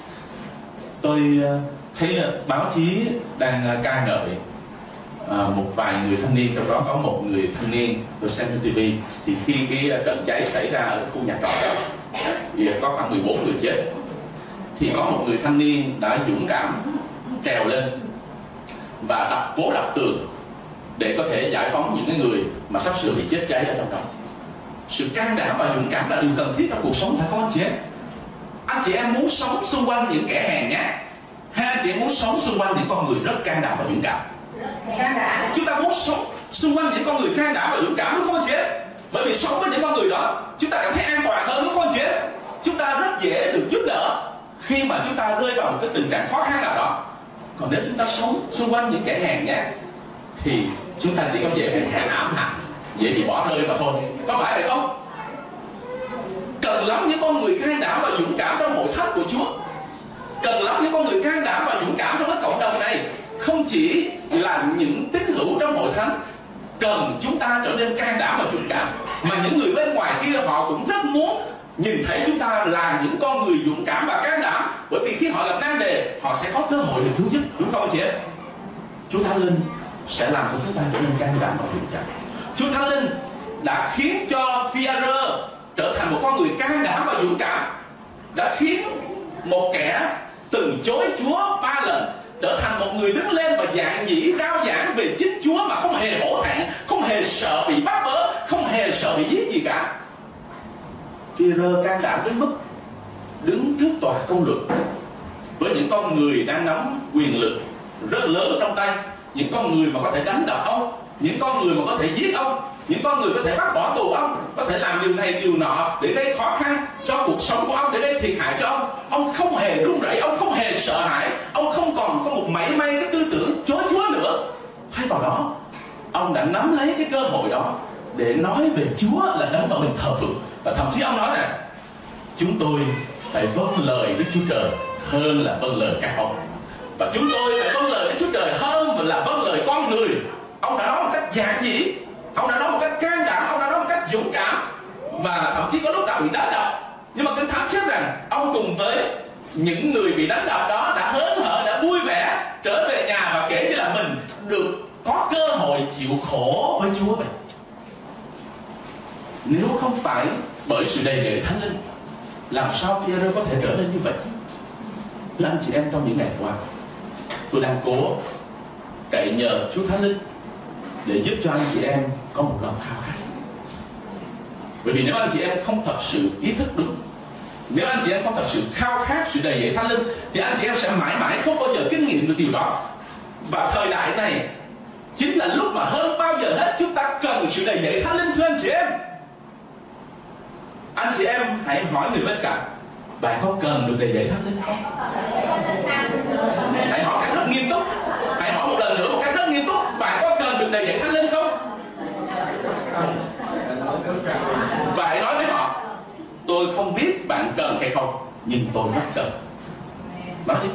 Tôi thấy báo chí đang ca ngợi à, một vài người thanh niên, trong đó có một người thanh niên, tôi xem trên ti vi, thì khi cái trận cháy xảy ra ở khu nhà trọ đó thì có khoảng mười bốn người chết, thì có một người thanh niên đã dũng cảm trèo lên và đập cố đập tường để có thể giải phóng những cái người mà sắp sửa bị chết cháy ở trong đó. Sự can đảm và dũng cảm là điều cần thiết trong cuộc sống, phải không anh chị em? Anh chị em muốn sống xung quanh những kẻ hèn nhát, hay anh chị em muốn sống xung quanh những con người rất can đảm và dũng cảm? Chúng ta muốn sống xung quanh những con người can đảm và dũng cảm, đúng không anh chị em? Bởi vì sống với những con người đó, chúng ta cảm thấy an toàn hơn, đúng không anh chị em? Chúng ta rất dễ được giúp đỡ khi mà chúng ta rơi vào một cái tình trạng khó khăn nào đó. Còn nếu chúng ta sống xung quanh những kẻ hèn nhát thì chúng ta chỉ có dễ bị hèn ảm hạnh, dễ bị bỏ rơi mà thôi. Có phải vậy không? Cần lắm những con người can đảm và dũng cảm trong hội thánh của Chúa. Cần lắm những con người can đảm và dũng cảm trong cái cộng đồng này. Không chỉ là những tín hữu trong hội thánh cần chúng ta trở nên can đảm và dũng cảm, mà những người bên ngoài kia họ cũng rất muốn nhìn thấy chúng ta là những con người dũng cảm và can đảm. Bởi vì khi họ gặp nan đề, họ sẽ có cơ hội được cứu giúp, đúng không anh chị em? Chúa Thánh Linh sẽ làm cho chúng ta trở nên can đảm và dũng cảm. Chúa Thánh Linh đã khiến cho Phi-a-rơ trở thành một con người can đảm và dũng cảm, đã khiến một kẻ từng chối Chúa ba lần trở thành một người đứng lên và giảng dĩ rao giảng về chính Chúa mà không hề hổ thẹn, không hề sợ bị bắt bớ, không hề sợ bị giết gì cả. Phi-a-rơ can đảm đến mức đứng trước tòa công luận với những con người đang nắm quyền lực rất lớn trong tay, những con người mà có thể đánh đập ông, những con người mà có thể giết ông, những con người có thể bắt bỏ tù ông, có thể làm điều này điều nọ để gây khó khăn cho cuộc sống của ông, để gây thiệt hại cho ông. Ông không hề run rẩy, ông không hề sợ hãi, ông không còn có một mảy may cái tư tưởng chối Chúa nữa. Thay vào đó, ông đã nắm lấy cái cơ hội đó để nói về Chúa là đấng mà mình thờ phượng. Và thậm chí ông nói rằng chúng tôi phải vâng lời Đức Chúa Trời hơn là vâng lời các ông, và chúng tôi phải vâng lời Đức Chúa Trời hơn là vâng lời con người. Ông đã nói một cách giản dị, ông đã nói một cách can đảm, ông đã nói một cách dũng cảm, và thậm chí có lúc đã bị đánh đập. Nhưng mà Kinh Thánh chép rằng ông cùng với những người bị đánh đập đó đã hớn hở, đã vui vẻ trở về nhà và kể như là mình được có cơ hội chịu khổ với Chúa vậy. Nếu không phải bởi sự đầy dẫy Thánh Linh, làm sao Phi-a-rơ có thể trở nên như vậy? Thưa anh chị em, trong những ngày qua, tôi đang cố cậy nhờ Chúa Thánh Linh để giúp cho anh chị em có một lòng khao khát. Bởi vì nếu anh chị em không thật sự ý thức đúng, nếu anh chị em không thật sự khao khát sự đầy dẫy Thánh Linh, thì anh chị em sẽ mãi mãi không bao giờ kinh nghiệm được điều đó. Và thời đại này chính là lúc mà hơn bao giờ hết chúng ta cần sự đầy dẫy Thánh Linh, thưa anh chị em. Anh chị em hãy hỏi người bên cạnh, bạn có cần được đầy dẫy Thánh Linh không? Hãy hỏi cách rất nghiêm túc. Hãy hỏi một lần nữa một cách rất nghiêm túc, bạn có cần được đầy dẫy Thánh Linh không? Và hãy nói với họ, tôi không biết bạn cần hay không, nhưng tôi rất cần. Nói đi.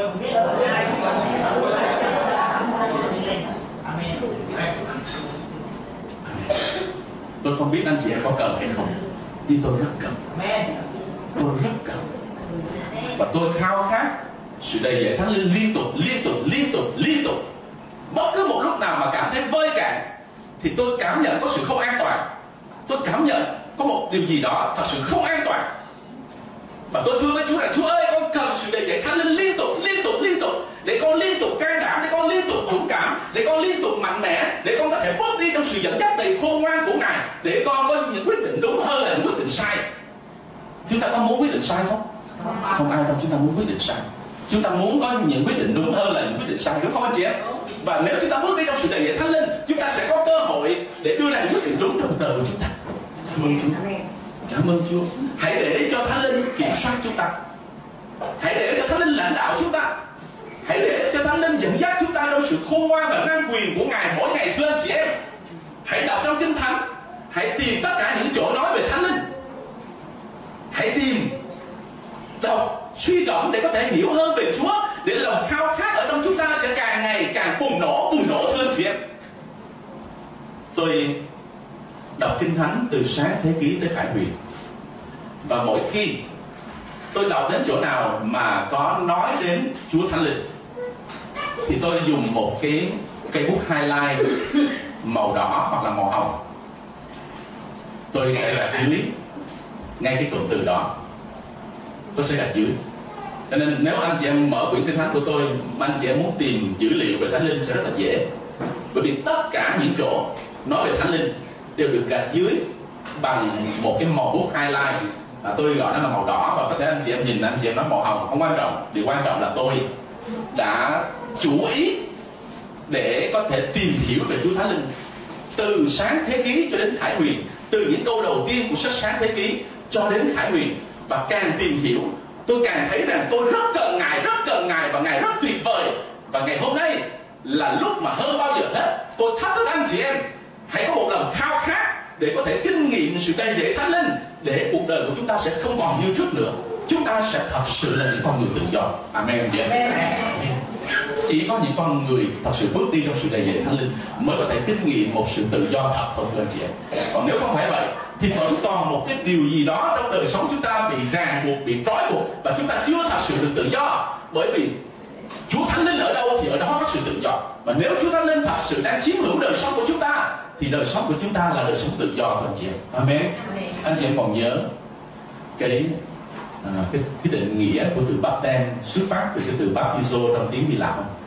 Tôi không biết anh chị em có cần hay không, nhưng tôi rất cần. Tôi rất cần. Và tôi khao khát sự đầy dẫy Thánh Linh liên tục, liên tục, liên tục, liên tục. Bất cứ một lúc nào mà cảm thấy vơi cạn thì tôi cảm nhận có sự không an toàn. Tôi cảm nhận có một điều gì đó thật sự không an toàn. Và tôi thưa với Chúa rằng, Chúa ơi, con cần sự đầy dẫy Thánh Linh liên tục, liên tục, liên tục, để con liên tục can đảm, để con liên tục dũng cảm, để con liên tục mạnh mẽ, để con có thể bước đi trong sự dẫn dắt đầy khôn ngoan của Ngài, để con có những quyết định đúng hơn là những quyết định sai. Chúng ta có muốn quyết định sai không? Không ai trong chúng ta muốn quyết định sai. Chúng ta muốn có những quyết định đúng hơn là những quyết định sai, đúng không anh chị em? Và nếu chúng ta bước đi trong sự đầy dẫy Thánh Linh, chúng ta sẽ có cơ hội để đưa ra những quyết định đúng trong cuộc đời của chúng ta. Cảm ơn Chúa. Cảm ơn Chúa. Hãy để cho Thánh Linh kiểm soát chúng ta. Hãy để cho Thánh Linh lãnh đạo chúng ta. Hãy để cho Thánh Linh dẫn dắt chúng ta trong sự khôn ngoan và năng quyền của Ngài mỗi ngày, thưa anh chị em. Hãy đọc trong Kinh Thánh. Hãy tìm tất cả những chỗ nói về Thánh Linh. Hãy tìm, đọc, suy gẫm để có thể hiểu hơn về Chúa, để lòng khao khát ở trong chúng ta sẽ càng ngày càng bùng nổ, bùng nổ thưa anh chị em. Tôi đọc Kinh Thánh từ Sáng Thế Ký tới Khải Huyền, và mỗi khi tôi đọc đến chỗ nào mà có nói đến Chúa Thánh Linh thì tôi dùng một cái cây bút highlight màu đỏ hoặc là màu hồng. Tôi sẽ đặt dưới ngay cái cụm từ đó, tôi sẽ đặt dưới. Cho nên nếu anh chị em mở quyển Kinh Thánh của tôi mà anh chị em muốn tìm dữ liệu về Thánh Linh sẽ rất là dễ, bởi vì tất cả những chỗ nói về Thánh Linh đều được gạch dưới bằng một cái màu bút highlight. À, tôi gọi nó là màu đỏ, và có thể anh chị em nhìn anh chị em nói màu hồng, không quan trọng. Điều quan trọng là tôi đã chú ý để có thể tìm hiểu về Chúa Thánh Linh từ Sáng Thế Ký cho đến Khải Huyền, từ những câu đầu tiên của sách Sáng Thế Ký cho đến Khải Huyền. Và càng tìm hiểu, tôi càng thấy rằng tôi rất cần Ngài, rất cần Ngài, và Ngài rất tuyệt vời. Và ngày hôm nay là lúc mà hơn bao giờ hết tôi thách thức anh chị em hãy có một lòng khao khát để có thể kinh nghiệm sự đầy dẫy Thánh Linh, để cuộc đời của chúng ta sẽ không còn như trước nữa. Chúng ta sẽ thật sự là những con người tự do. Amen anh chị em. Chỉ có những con người thật sự bước đi trong sự đầy dẫy Thánh Linh mới có thể kinh nghiệm một sự tự do thật thôi thưa anh chị em. Còn nếu không phải vậy thì vẫn còn một cái điều gì đó trong đời sống chúng ta bị ràng buộc, bị trói buộc, và chúng ta chưa thật sự được tự do. Bởi vì Chúa Thánh Linh ở đâu thì ở đó có sự tự do. Và nếu Chúa Thánh Linh thật sự đang chiếm hữu đời sống của chúng ta thì đời sống của chúng ta là đời sống tự do thưa anh chị em. Amen. Amen. Anh chị em còn nhớ cái à, cái, cái định nghĩa của từ baptem xuất phát từ cái từ baptizo trong tiếng Hy Lạp không?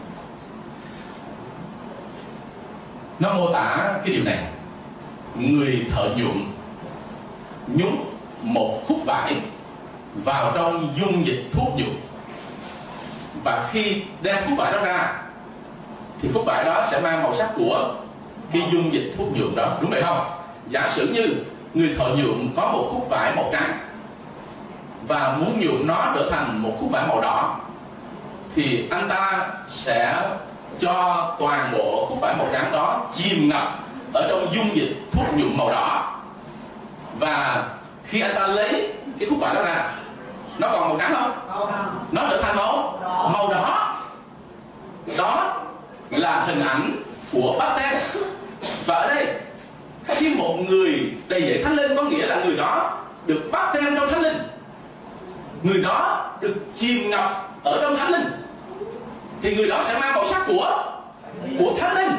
Nó mô tả cái điều này: người thợ nhuộm nhúng một khúc vải vào trong dung dịch thuốc nhuộm, và khi đem khúc vải đó ra thì khúc vải đó sẽ mang màu sắc của cái dung dịch thuốc nhuộm đó, đúng vậy không? Giả sử như người thợ nhuộm có một khúc vải màu trắng và muốn nhuộm nó trở thành một khúc vải màu đỏ, thì anh ta sẽ cho toàn bộ khúc vải màu trắng đó chìm ngập ở trong dung dịch thuốc nhuộm màu đỏ. Và khi anh ta lấy cái khúc vải đó ra, nó còn màu trắng không? Nó trở thành màu màu đỏ. Đó là hình ảnh của baptêm. Và ở đây khi một người đầy dẫy Thánh Linh có nghĩa là người đó được baptêm trong Thánh Linh, người đó được chìm ngập ở trong Thánh Linh, thì người đó sẽ mang màu sắc của của Thánh Linh.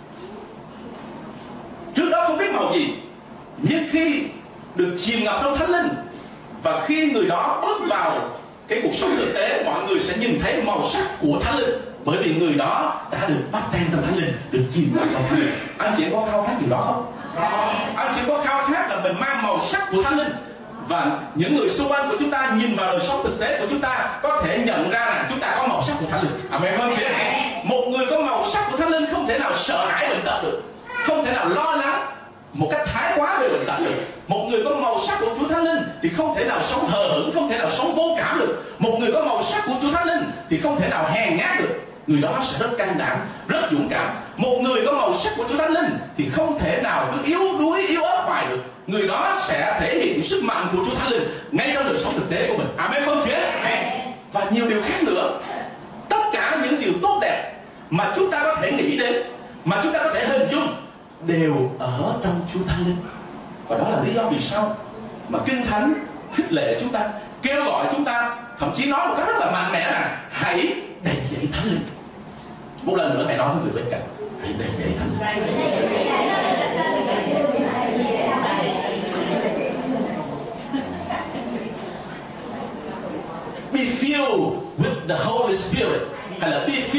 Trước đó không biết màu gì, nhưng khi được chìm ngập trong Thánh Linh và khi người đó bước vào cái cuộc sống thực tế, mọi người sẽ nhìn thấy màu sắc của Thánh Linh, bởi vì người đó đã được bắt tên trong Thánh Linh, được chìm ngập trong Thánh Linh. Anh chị có khao khát điều đó không? Anh chị có khao khát là mình mang màu sắc của Thánh Linh, và những người xung quanh của chúng ta nhìn vào đời sống thực tế của chúng ta có thể nhận ra rằng chúng ta có màu sắc của Thánh Linh. Amen không chị? Một người có màu sắc của Thánh Linh không thể nào sợ hãi bệnh tật được, không thể nào lo lắng một cách thái quá về bệnh tật được. Một người có màu sắc của Chúa Thánh Linh thì không thể nào sống hờ hững, không thể nào sống vô cảm được. Một người có màu sắc của Chúa Thánh Linh thì không thể nào hèn nhát được. Người đó sẽ rất can đảm, rất dũng cảm. Một người có màu sắc của Chúa Thánh Linh thì không thể nào cứ yếu đuối, yếu ớt hoài được. Người đó sẽ thể hiện sức mạnh của Chúa Thánh Linh ngay trong đời sống thực tế của mình. Amen không chị? Và nhiều điều khác nữa. Tất cả những điều tốt đẹp mà chúng ta có thể nghĩ đến, mà chúng ta có thể hình dung, đều ở trong Chúa Thánh Linh. Và đó là lý do vì sao mà Kinh Thánh khích lệ chúng ta, kêu gọi chúng ta, thậm chí nói một cách rất là mạnh mẽ rằng hãy đầy dẫy Thánh Linh. Một lần nữa hãy nói với người bên cạnh, hãy đầy dẫy Thánh Linh. Be filled with the Holy Spirit, hay là be filled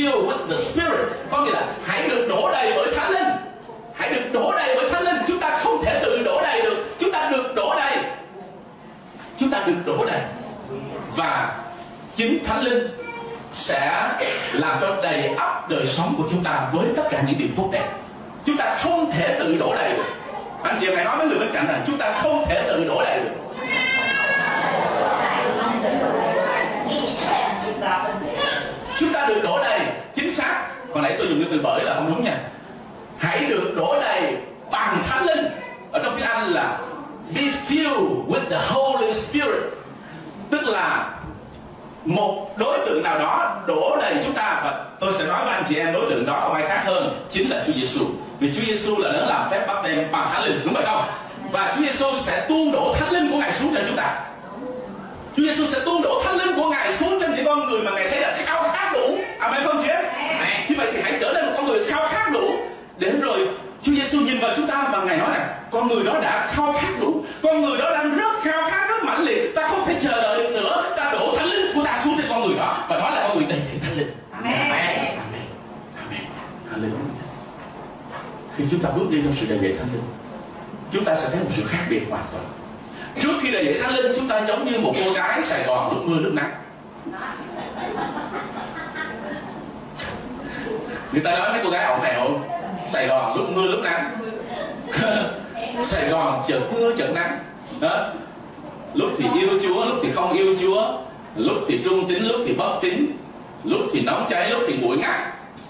Và chính Thánh Linh sẽ làm cho đầy ắp đời sống của chúng ta với tất cả những điều tốt đẹp. Chúng ta không thể tự đổ đầy được. Anh chị em hãy nói với người bên cạnh rằng chúng ta không thể tự đổ đầy được. Chúng ta được đổ đầy, chính xác. Hồi nãy tôi dùng cái từ bởi là không đúng nha. Hãy được đổ đầy bằng Thánh Linh. Ở trong tiếng Anh là be filled with the Holy Spirit. Tức là một đối tượng nào đó đổ đầy chúng ta. Và tôi sẽ nói với anh chị em đối tượng đó không ai khác hơn chính là Chúa Giêsu. Vì Chúa Giêsu là đấng làm phép báp têm bằng Thánh Linh, đúng vậy không? Và Chúa Giêsu sẽ tuôn đổ Thánh Linh của Ngài xuống trên chúng ta. Chúa Giêsu sẽ tuôn đổ Thánh Linh của Ngài xuống trên những con người mà Ngài thấy là khao khát đủ. Amen không chị em? Như vậy thì hãy trở nên một con người khao khát đủ. Đến rồi Chúa Giêsu nhìn vào chúng ta và Ngài nói rằng con người đó đã khao khát đủ, con người đó đang rất khao khát, rất mãnh liệt, ta không thể chờ đợi được nữa, ta đổ Thánh Linh của ta xuống trên con người đó, và đó là con người đầy dẫy Thánh Linh. Amen. Amen. Amen. Hallelujah. Khi chúng ta bước đi trong sự đầy dẫy Thánh Linh, chúng ta sẽ thấy một sự khác biệt hoàn toàn. Trước khi đầy dẫy Thánh Linh, chúng ta giống như một cô gái Sài Gòn lúc mưa lúc nắng. Người ta nói mấy cô gái ổng này ổng Sài Gòn lúc mưa lúc nắng. Sài Gòn chợt mưa chợt nắng đó. Lúc thì yêu Chúa, lúc thì không yêu Chúa, lúc thì trung tín, lúc thì bất tín, lúc thì nóng cháy, lúc thì nguội ngắt.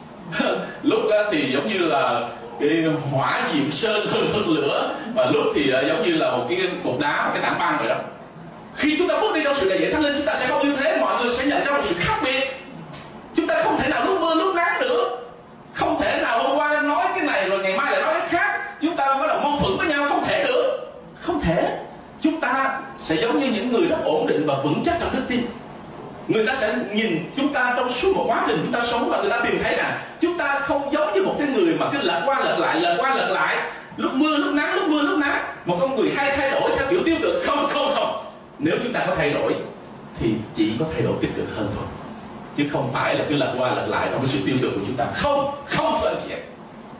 Lúc thì giống như là cái hỏa diệm sơn hơn lửa, và lúc thì giống như là một cái cục đá, một cái tảng băng vậy đó. Khi chúng ta bước đi trong sự đầy dẫy Thánh Linh, chúng ta sẽ không như thế. Mọi người sẽ nhận ra một sự khác biệt. Chúng ta không thể nào lúc mưa lúc nắng nữa. Không thể nào hôm qua nói cái này rồi ngày mai lại nói cái khác. Chúng ta bắt đầu mâu thuẫn với nhau, không thể được. Không thể. Chúng ta sẽ giống như những người rất ổn định và vững chắc trong đức tin. Người ta sẽ nhìn chúng ta trong suốt một quá trình chúng ta sống, và người ta tìm thấy rằng chúng ta không giống như một cái người mà cứ lật qua lật lại, lật qua lật lại, lúc mưa lúc nắng, lúc mưa lúc nắng. Một con người hay thay đổi theo kiểu tiêu cực. Không, không, không. Nếu chúng ta có thay đổi thì chỉ có thay đổi tích cực hơn thôi, chứ không phải là cứ lật qua lật lại trong cái sự tiêu cực của chúng ta. Không, không thưa anh chị em.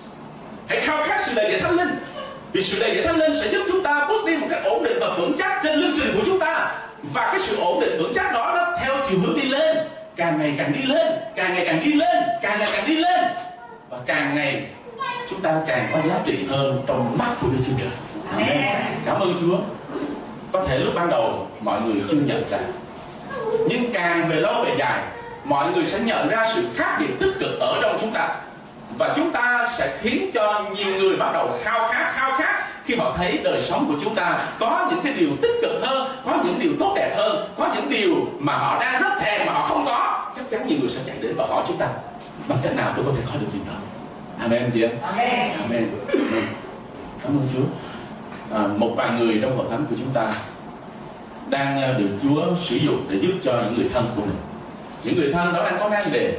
Hãy khao khát sự đầy dẫy Thánh Linh, vì sự đầy dẫy Thánh Linh sẽ giúp chúng ta bước đi một cách ổn định và vững chắc trên lương trình của chúng ta. Và cái sự ổn định vững chắc đó nó theo chiều hướng đi lên, càng ngày càng đi lên, càng ngày càng đi lên, càng ngày càng đi lên, và càng ngày chúng ta càng có giá trị hơn trong mắt của Đức Chúa Trời. Amen. Cảm ơn Chúa. Có thể lúc ban đầu mọi người chưa nhận ra, nhưng càng về lâu về dài, mọi người sẽ nhận ra sự khác biệt tích cực ở trong chúng ta. Và chúng ta sẽ khiến cho nhiều người bắt đầu khao khát, khao khát khi họ thấy đời sống của chúng ta có những cái điều tích cực hơn, có những điều tốt đẹp hơn, có những điều mà họ đang rất thèm mà họ không có. Chắc chắn nhiều người sẽ chạy đến và hỏi chúng ta bằng cách nào tôi có thể có được điều đó. Amen chị em. Amen. Amen. Amen. Cảm ơn Chúa. À, một vài người trong hội thánh của chúng ta đang được Chúa sử dụng để giúp cho những người thân của mình. Những người thân đó đang có nan đề,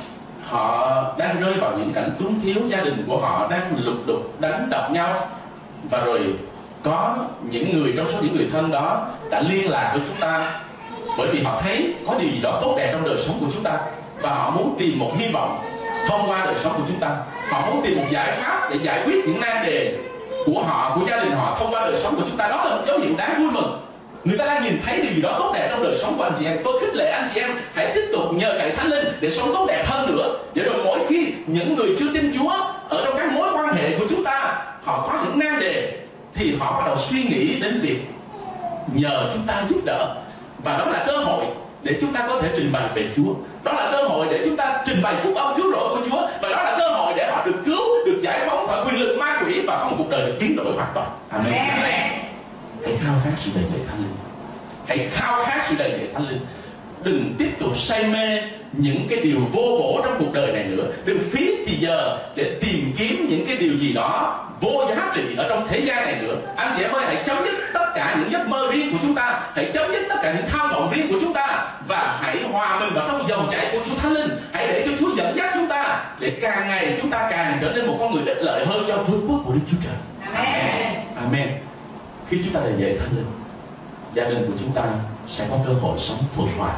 họ đang rơi vào những cảnh túng thiếu, gia đình của họ đang lục đục đánh đập nhau, và rồi có những người trong số những người thân đó đã liên lạc với chúng ta bởi vì họ thấy có điều gì đó tốt đẹp trong đời sống của chúng ta, và họ muốn tìm một hy vọng thông qua đời sống của chúng ta. Họ muốn tìm một giải pháp để giải quyết những nan đề của họ, của gia đình họ thông qua đời sống của chúng ta. Đó là một dấu hiệu đáng vui mừng. Người ta đang nhìn thấy điều gì đó tốt đẹp trong đời sống của anh chị em. Tôi khích lệ anh chị em hãy tiếp tục nhờ cậy Thánh Linh để sống tốt đẹp hơn nữa, để rồi mỗi khi những người chưa tin Chúa ở trong các mối quan hệ của chúng ta, họ có những nan đề, thì họ bắt đầu suy nghĩ đến việc nhờ chúng ta giúp đỡ. Và đó là cơ hội để chúng ta có thể trình bày về Chúa. Đó là cơ hội để chúng ta trình bày phúc âm cứu rỗi của Chúa. Và đó là cơ hội để họ được cứu, được giải phóng khỏi quyền lực ma quỷ, và có một cuộc đời được biến đổi hoàn toàn. Amen. Amen. Hãy khao khát sự đầy dẫy Thánh Linh. Hãy khao khát sự đầy dẫy Thánh Linh. Đừng tiếp tục say mê những cái điều vô bổ trong cuộc đời này nữa. Đừng phí thì giờ để tìm kiếm những cái điều gì đó vô giá trị ở trong thế gian này nữa. Anh chị em ơi, hãy chấm dứt tất cả những giấc mơ riêng của chúng ta, hãy chấm dứt tất cả những tham vọng riêng của chúng ta, và hãy hòa mình vào trong dòng chảy của Chúa Thánh Linh. Hãy để cho Chúa dẫn dắt chúng ta, để càng ngày chúng ta càng trở nên một con người ích lợi hơn cho vương quốc của Đức Chúa Trời. Amen. Amen. Khi chúng ta đầy dẫy Thánh Linh, gia đình của chúng ta sẽ có cơ hội sống thuận hòa.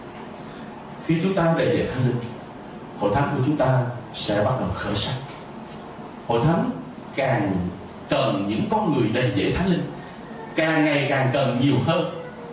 Khi chúng ta đầy dẫy Thánh Linh, hội thánh của chúng ta sẽ bắt đầu khởi sắc. Hội thánh càng cần những con người đầy dẫy Thánh Linh, càng ngày càng cần nhiều hơn.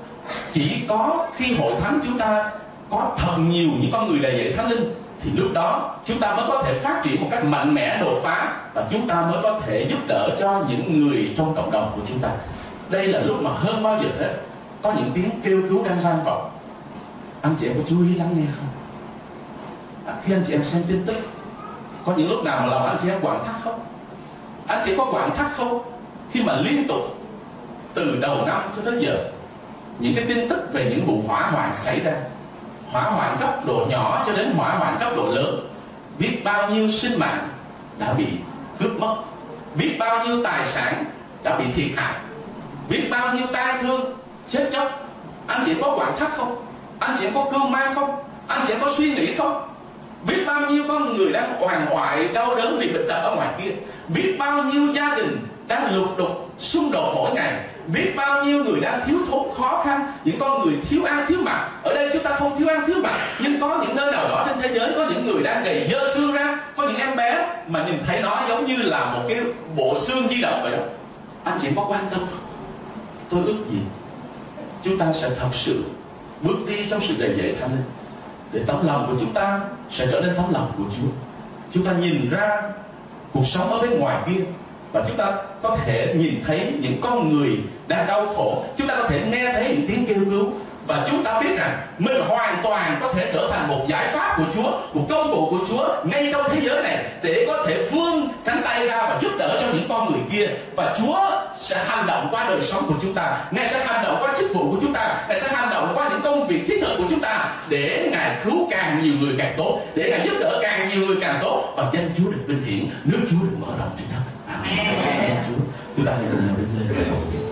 Chỉ có khi hội thánh chúng ta có thật nhiều những con người đầy dẫy Thánh Linh thì lúc đó chúng ta mới có thể phát triển một cách mạnh mẽ, đột phá, và chúng ta mới có thể giúp đỡ cho những người trong cộng đồng của chúng ta. Đây là lúc mà hơn bao giờ hết có những tiếng kêu cứu đang vang vọng. Anh chị em có chú ý lắng nghe không? À, khi anh chị em xem tin tức, có những lúc nào mà lòng anh chị em quặn thắt không? Anh chị có quặn thắt không? Khi mà liên tục từ đầu năm cho tới giờ, những cái tin tức về những vụ hỏa hoạn xảy ra, hỏa hoạn cấp độ nhỏ cho đến hỏa hoạn cấp độ lớn, biết bao nhiêu sinh mạng đã bị cướp mất, biết bao nhiêu tài sản đã bị thiệt hại, biết bao nhiêu tang thương chết chóc. Anh chị có quặn thắt không? Anh chị có cưu mang không? Anh chị có suy nghĩ không? Biết bao nhiêu con người đang oàn oại đau đớn vì bệnh tật ở ngoài kia, biết bao nhiêu gia đình đang lục đục xung đột mỗi ngày, biết bao nhiêu người đang thiếu thốn khó khăn, những con người thiếu ăn thiếu mặc. Ở đây chúng ta không thiếu ăn thiếu mặc, nhưng có những nơi nào đó trên thế giới có những người đang gầy dơ xương ra, có những em bé mà nhìn thấy nó giống như là một cái bộ xương di động vậy đó. Anh chị có quan tâm không? Tôi ước gì chúng ta sẽ thật sự bước đi trong sự đầy dẫy Thánh Linh, để tấm lòng của chúng ta sẽ trở nên tấm lòng của Chúa. Chúng ta nhìn ra cuộc sống ở bên ngoài kia, và chúng ta có thể nhìn thấy những con người đang đau khổ. Chúng ta có thể nghe thấy những tiếng kêu cứu, và chúng ta biết rằng mình hoàn toàn có thể trở thành một giải pháp của Chúa, một công cụ của Chúa ngay trong thế giới này, để có thể vươn cánh tay ra và giúp đỡ cho những con người kia. Và Chúa sẽ hành động qua đời sống của chúng ta, Ngài sẽ hành động qua chức vụ của chúng ta, Ngài sẽ hành động qua những công việc thiết thực của chúng ta, để Ngài cứu càng nhiều người càng tốt, để Ngài giúp đỡ càng nhiều người càng tốt, và danh Chúa được vinh hiển, nước Chúa được mở rộng trên đất. Amen. Chúa, chúng ta hãy cùng nhau đứng lên.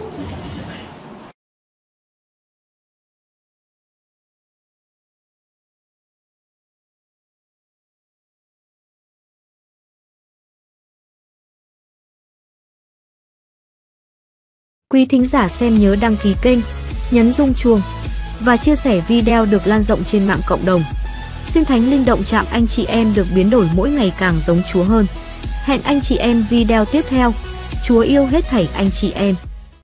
Quý thính giả xem nhớ đăng ký kênh, nhấn rung chuông và chia sẻ video được lan rộng trên mạng cộng đồng. Xin Thánh Linh động chạm anh chị em được biến đổi mỗi ngày càng giống Chúa hơn. Hẹn anh chị em video tiếp theo. Chúa yêu hết thảy anh chị em.